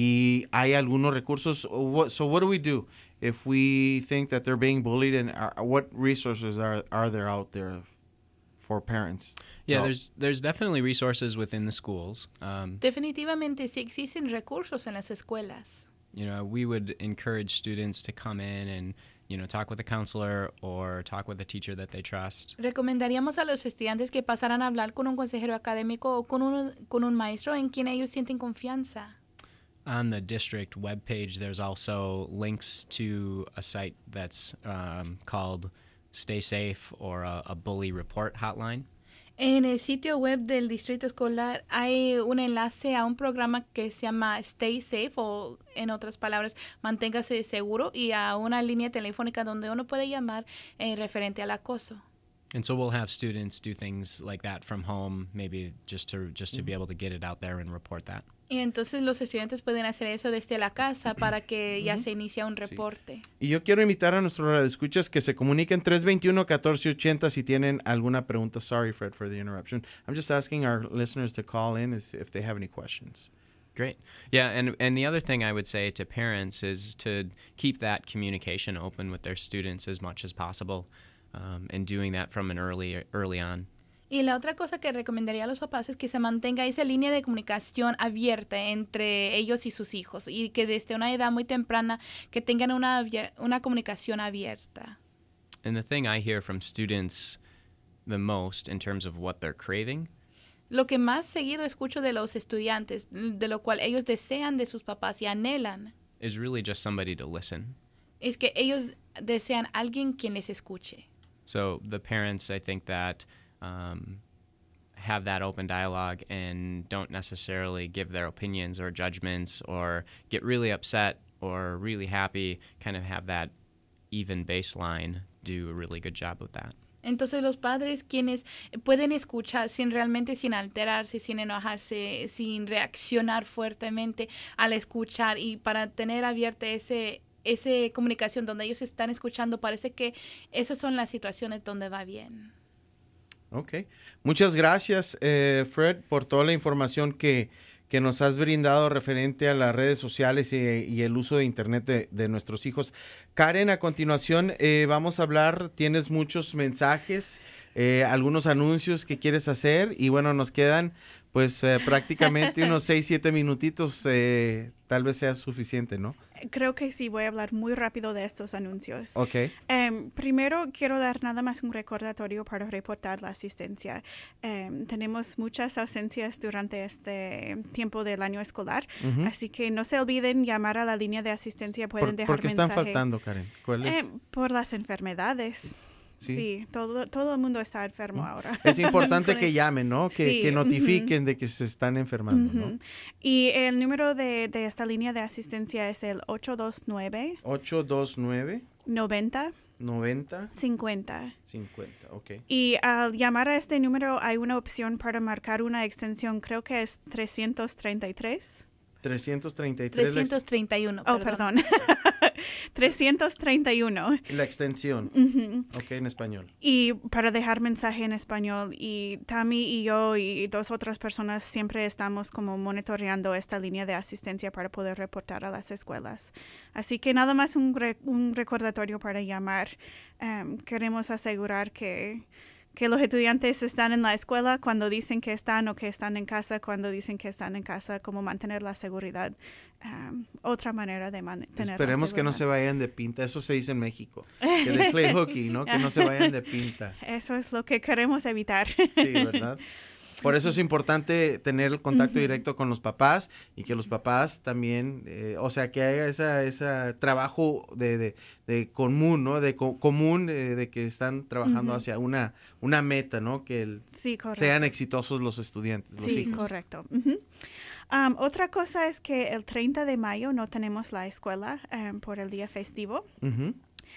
Speaker 3: y hay algunos recursos? So what do we do if we think that they're being bullied, and are, what resources are, are there out there for parents?
Speaker 6: Yeah,
Speaker 3: so,
Speaker 6: there's there's definitely resources within the schools. Um,
Speaker 4: Definitivamente sí existen recursos en las escuelas.
Speaker 6: You know, we would encourage students to come in and, you know, talk with a counselor or talk with a teacher that they trust.
Speaker 4: Recomendaríamos a los estudiantes que pasaran a hablar con un consejero académico o con un, con un maestro en quien ellos sienten confianza.
Speaker 6: On the district webpage, there's also links to a site that's um, called Stay Safe or a, a Bully Report Hotline.
Speaker 4: En el sitio web del distrito escolar hay un enlace a un programa que se llama Stay Safe, o en otras palabras, manténgase seguro, y a una línea telefónica donde uno puede llamar eh, referente al acoso.
Speaker 6: And so we'll have students do things like that from home, maybe just to just to be able to get it out there and report that.
Speaker 4: Y entonces los estudiantes pueden hacer eso desde la casa para que ya se inicie un reporte.
Speaker 3: Sí. Y yo quiero invitar a nuestros radioescuchas que se comuniquen tres veintiuno, catorce ochenta si tienen alguna pregunta. Sorry, Fred, for the interruption. I'm just asking our listeners to call in if, if they have any questions.
Speaker 6: Great. Yeah, and, and the other thing I would say to parents is to keep that communication open with their students as much as possible, um, and doing that from an early early on.
Speaker 4: Y la otra cosa que recomendaría a los papás es que se mantenga esa línea de comunicación abierta entre ellos y sus hijos, y que desde una edad muy temprana que tengan una, una comunicación abierta.
Speaker 6: And the thing I hear from students the most in terms of what they're craving,
Speaker 4: lo que más seguido escucho de los estudiantes, de lo cual ellos desean de sus papás y anhelan,
Speaker 6: is really just somebody to listen.
Speaker 4: Es que ellos desean alguien quien les escuche.
Speaker 6: So the parents, I think that Um, have that open dialogue and don't necessarily give their opinions or judgments or get really upset or really happy, kind of have that even baseline, do a really good job with that.
Speaker 4: Entonces los padres quienes pueden escuchar sin realmente, sin alterarse, sin enojarse, sin reaccionar fuertemente al escuchar, y para tener abierta ese esa comunicación donde ellos están escuchando, parece que esas son las situaciones donde va bien.
Speaker 3: Ok. Muchas gracias, eh, Fred, por toda la información que, que nos has brindado referente a las redes sociales y, y el uso de Internet de, de nuestros hijos. Karen, a continuación eh, vamos a hablar, tienes muchos mensajes, eh, algunos anuncios que quieres hacer, y bueno, nos quedan pues eh, prácticamente unos seis, siete minutitos, eh, tal vez sea suficiente, ¿no?
Speaker 2: Creo que sí, voy a hablar muy rápido de estos anuncios.
Speaker 3: Ok.
Speaker 2: Um, primero, quiero dar nada más un recordatorio para reportar la asistencia. Um, tenemos muchas ausencias durante este tiempo del año escolar, uh-huh. así que no se olviden llamar a la línea de asistencia. Pueden
Speaker 3: ¿Por,
Speaker 2: dejar
Speaker 3: ¿Por qué
Speaker 2: mensaje.
Speaker 3: están faltando, Karen? ¿Cuál es?
Speaker 2: Um, por las enfermedades. Sí, sí todo, todo el mundo está enfermo uh-huh. ahora.
Speaker 3: Es importante que llamen, ¿no? Que,
Speaker 2: sí.
Speaker 3: que notifiquen uh-huh. de que se están enfermando,
Speaker 2: uh-huh.
Speaker 3: ¿no?
Speaker 2: Y el número de, de esta línea de asistencia es el ocho dos nueve.
Speaker 3: ocho dos nueve.
Speaker 2: noventa.
Speaker 3: noventa.
Speaker 2: cincuenta.
Speaker 3: cincuenta, ok.
Speaker 2: Y al llamar a este número hay una opción para marcar una extensión, creo que es trescientos treinta y tres.
Speaker 3: trescientos treinta y tres.
Speaker 4: trescientos treinta y uno,
Speaker 2: Oh,
Speaker 4: perdón.
Speaker 2: perdón. trescientos treinta y uno.
Speaker 3: La extensión.
Speaker 2: Uh-huh.
Speaker 3: Ok, en español.
Speaker 2: Y para dejar mensaje en español. Y Tammy y yo y dos otras personas siempre estamos como monitoreando esta línea de asistencia para poder reportar a las escuelas. Así que nada más un, re- un recordatorio para llamar. Um, queremos asegurar que, que los estudiantes están en la escuela cuando dicen que están o que están en casa cuando dicen que están en casa, cómo mantener la seguridad. Um, otra manera de mantener
Speaker 3: Esperemos
Speaker 2: la seguridad.
Speaker 3: que no se vayan de pinta. Eso se dice en México. Que de play hooky, ¿no? Que no se vayan de pinta.
Speaker 2: Eso es lo que queremos evitar.
Speaker 3: Sí, ¿verdad? Por eso es importante tener el contacto uh-huh. directo con los papás y que los papás también, eh, o sea, que haya ese esa trabajo de, de, de común, ¿no? De co- común, eh, de que están trabajando uh-huh. hacia una, una meta, ¿no? Que el,
Speaker 2: sí,
Speaker 3: sean exitosos los estudiantes, los
Speaker 2: sí,
Speaker 3: hijos.
Speaker 2: correcto. Uh-huh. Um, otra cosa es que el treinta de mayo no tenemos la escuela um, por el día festivo.
Speaker 3: Uh-huh.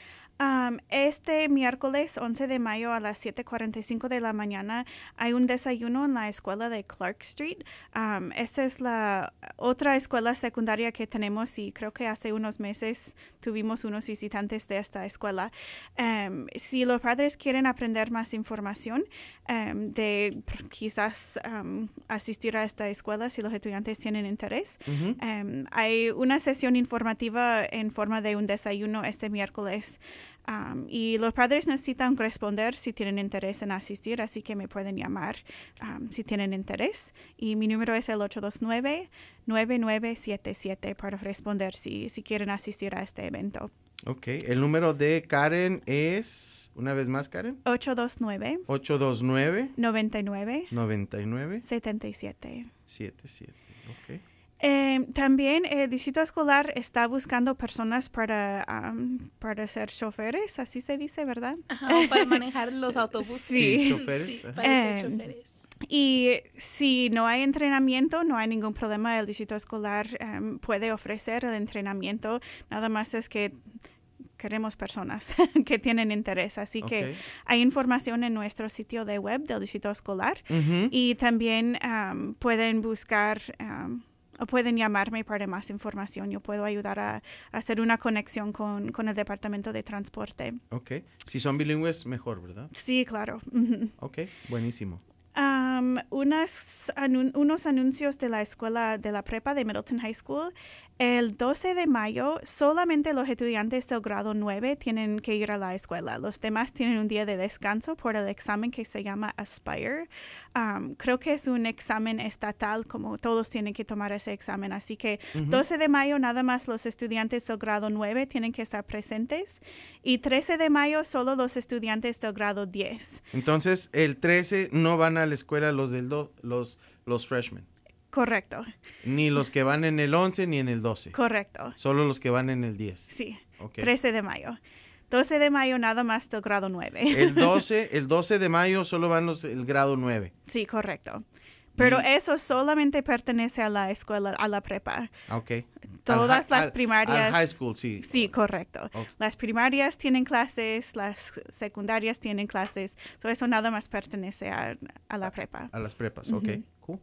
Speaker 2: Um, este miércoles once de mayo a las siete cuarenta y cinco de la mañana hay un desayuno en la escuela de Clark Street. Um, esta es la otra escuela secundaria que tenemos y creo que hace unos meses tuvimos unos visitantes de esta escuela. Um, si los padres quieren aprender más información um, de quizás um, asistir a esta escuela, si los estudiantes tienen interés,
Speaker 3: Uh-huh.
Speaker 2: um, hay una sesión informativa en forma de un desayuno este miércoles. Um, y los padres necesitan responder si tienen interés en asistir, así que me pueden llamar um, si tienen interés. Y mi número es el ocho dos nueve, nueve nueve siete siete para responder si, si quieren asistir a este evento.
Speaker 3: Ok, el número de Karen es, una vez más, Karen.
Speaker 2: ocho dos nueve,
Speaker 3: ocho dos nueve,
Speaker 2: nueve nueve,
Speaker 3: nueve nueve,
Speaker 2: siete siete.
Speaker 3: siete siete. Ok.
Speaker 2: Eh, también el distrito escolar está buscando personas para, um, para ser choferes, así se dice, ¿verdad?
Speaker 4: Ajá, para manejar los autobuses.
Speaker 2: Sí,
Speaker 3: sí choferes.
Speaker 4: Sí, para ser
Speaker 2: Eh,
Speaker 4: choferes.
Speaker 2: Y si no hay entrenamiento, no hay ningún problema. El distrito escolar um, puede ofrecer el entrenamiento. Nada más es que queremos personas que tienen interés. Así
Speaker 3: Okay.
Speaker 2: que hay información en nuestro sitio de web del distrito escolar.
Speaker 3: Uh-huh.
Speaker 2: Y también um, pueden buscar... Um, o pueden llamarme para más información. Yo puedo ayudar a, a hacer una conexión con, con el Departamento de Transporte.
Speaker 3: Ok. Si son bilingües, mejor, ¿verdad?
Speaker 2: Sí, claro.
Speaker 3: Ok, buenísimo.
Speaker 2: Um, unas anun- unos anuncios de la escuela de la prepa de Middleton High School. El doce de mayo, solamente los estudiantes del grado nueve tienen que ir a la escuela. Los demás tienen un día de descanso por el examen que se llama Aspire. Um, creo que es un examen estatal, como todos tienen que tomar ese examen. Así que
Speaker 3: Uh-huh.
Speaker 2: doce de mayo, nada más los estudiantes del grado nueve tienen que estar presentes. Y trece de mayo, solo los estudiantes del grado diez.
Speaker 3: Entonces, el trece no van a la escuela los del do- los, los freshmen.
Speaker 2: Correcto,
Speaker 3: Ni los que van en el once ni en el doce.
Speaker 2: correcto.
Speaker 3: Solo los que van en el diez.
Speaker 2: Sí,
Speaker 3: Ok.
Speaker 2: trece de mayo. doce de mayo nada más del grado nueve.
Speaker 3: El doce, el doce de mayo solo van los el grado nueve.
Speaker 2: Sí, correcto. Pero
Speaker 3: Y-
Speaker 2: eso solamente pertenece a la escuela, a la prepa.
Speaker 3: Ok.
Speaker 2: Todas
Speaker 3: Al hi-
Speaker 2: las
Speaker 3: al-
Speaker 2: primarias.
Speaker 3: Al high school, sí.
Speaker 2: Sí, correcto.
Speaker 3: Ok.
Speaker 2: Las primarias tienen clases, las secundarias tienen clases. So eso nada más pertenece a, a la prepa.
Speaker 3: A las prepas, ok.
Speaker 2: Ujú.
Speaker 3: Cool.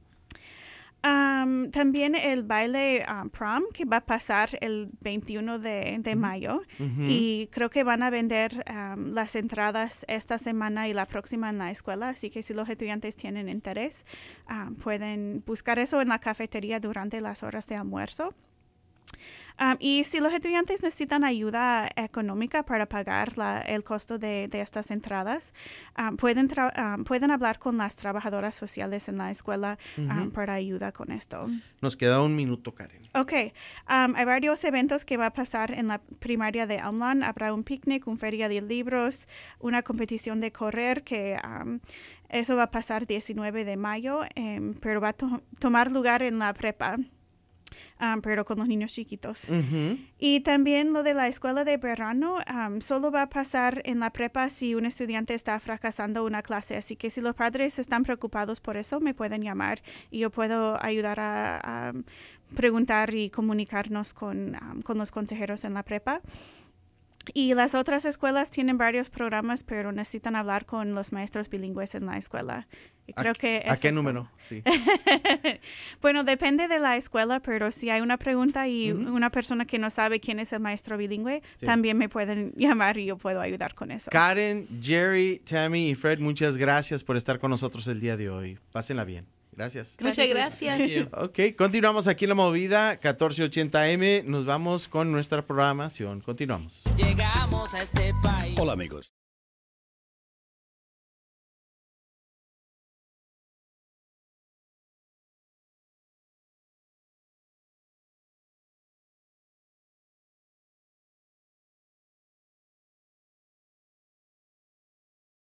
Speaker 2: Um, también el baile um, prom que va a pasar el veintiuno de, de mayo
Speaker 3: Ujú.
Speaker 2: y creo que van a vender um, las entradas esta semana y la próxima en la escuela, así que si los estudiantes tienen interés um, pueden buscar eso en la cafetería durante las horas de almuerzo. Um, y si los estudiantes necesitan ayuda económica para pagar la, el costo de, de estas entradas, um, pueden, tra- um, pueden hablar con las trabajadoras sociales en la escuela um,
Speaker 3: Ujú.
Speaker 2: para ayuda con esto.
Speaker 3: Nos queda un minuto, Karen.
Speaker 2: Ok, um, hay varios eventos que va a pasar en la primaria de Elmland. Habrá un picnic, una feria de libros, una competición de correr que um, eso va a pasar diecinueve de mayo, um, pero va a to- tomar lugar en la prepa. Um, pero con los niños chiquitos.
Speaker 3: Ujú.
Speaker 2: Y también lo de la escuela de verano um, solo va a pasar en la prepa si un estudiante está fracasando una clase. Así que si los padres están preocupados por eso, me pueden llamar y yo puedo ayudar a, a preguntar y comunicarnos con, um, con los consejeros en la prepa. Y las otras escuelas tienen varios programas, pero necesitan hablar con los maestros bilingües en la escuela. Y creo
Speaker 3: ¿A,
Speaker 2: que
Speaker 3: ¿A
Speaker 2: eso
Speaker 3: qué
Speaker 2: es
Speaker 3: número?
Speaker 2: todo.
Speaker 3: Sí.
Speaker 2: Bueno, depende de la escuela, pero si hay una pregunta y
Speaker 3: Ujú.
Speaker 2: una persona que no sabe quién es el maestro bilingüe,
Speaker 3: Sí.
Speaker 2: también me pueden llamar y yo puedo ayudar con eso.
Speaker 3: Karen, Jerry, Tammy y Fred, muchas gracias por estar con nosotros el día de hoy. Pásenla bien. Gracias.
Speaker 4: Muchas gracias.
Speaker 5: Thank you.
Speaker 3: Ok, continuamos aquí en la Movida catorce ochenta eme. Nos vamos con nuestra programación. Continuamos.
Speaker 7: Llegamos a este país.
Speaker 8: Hola amigos,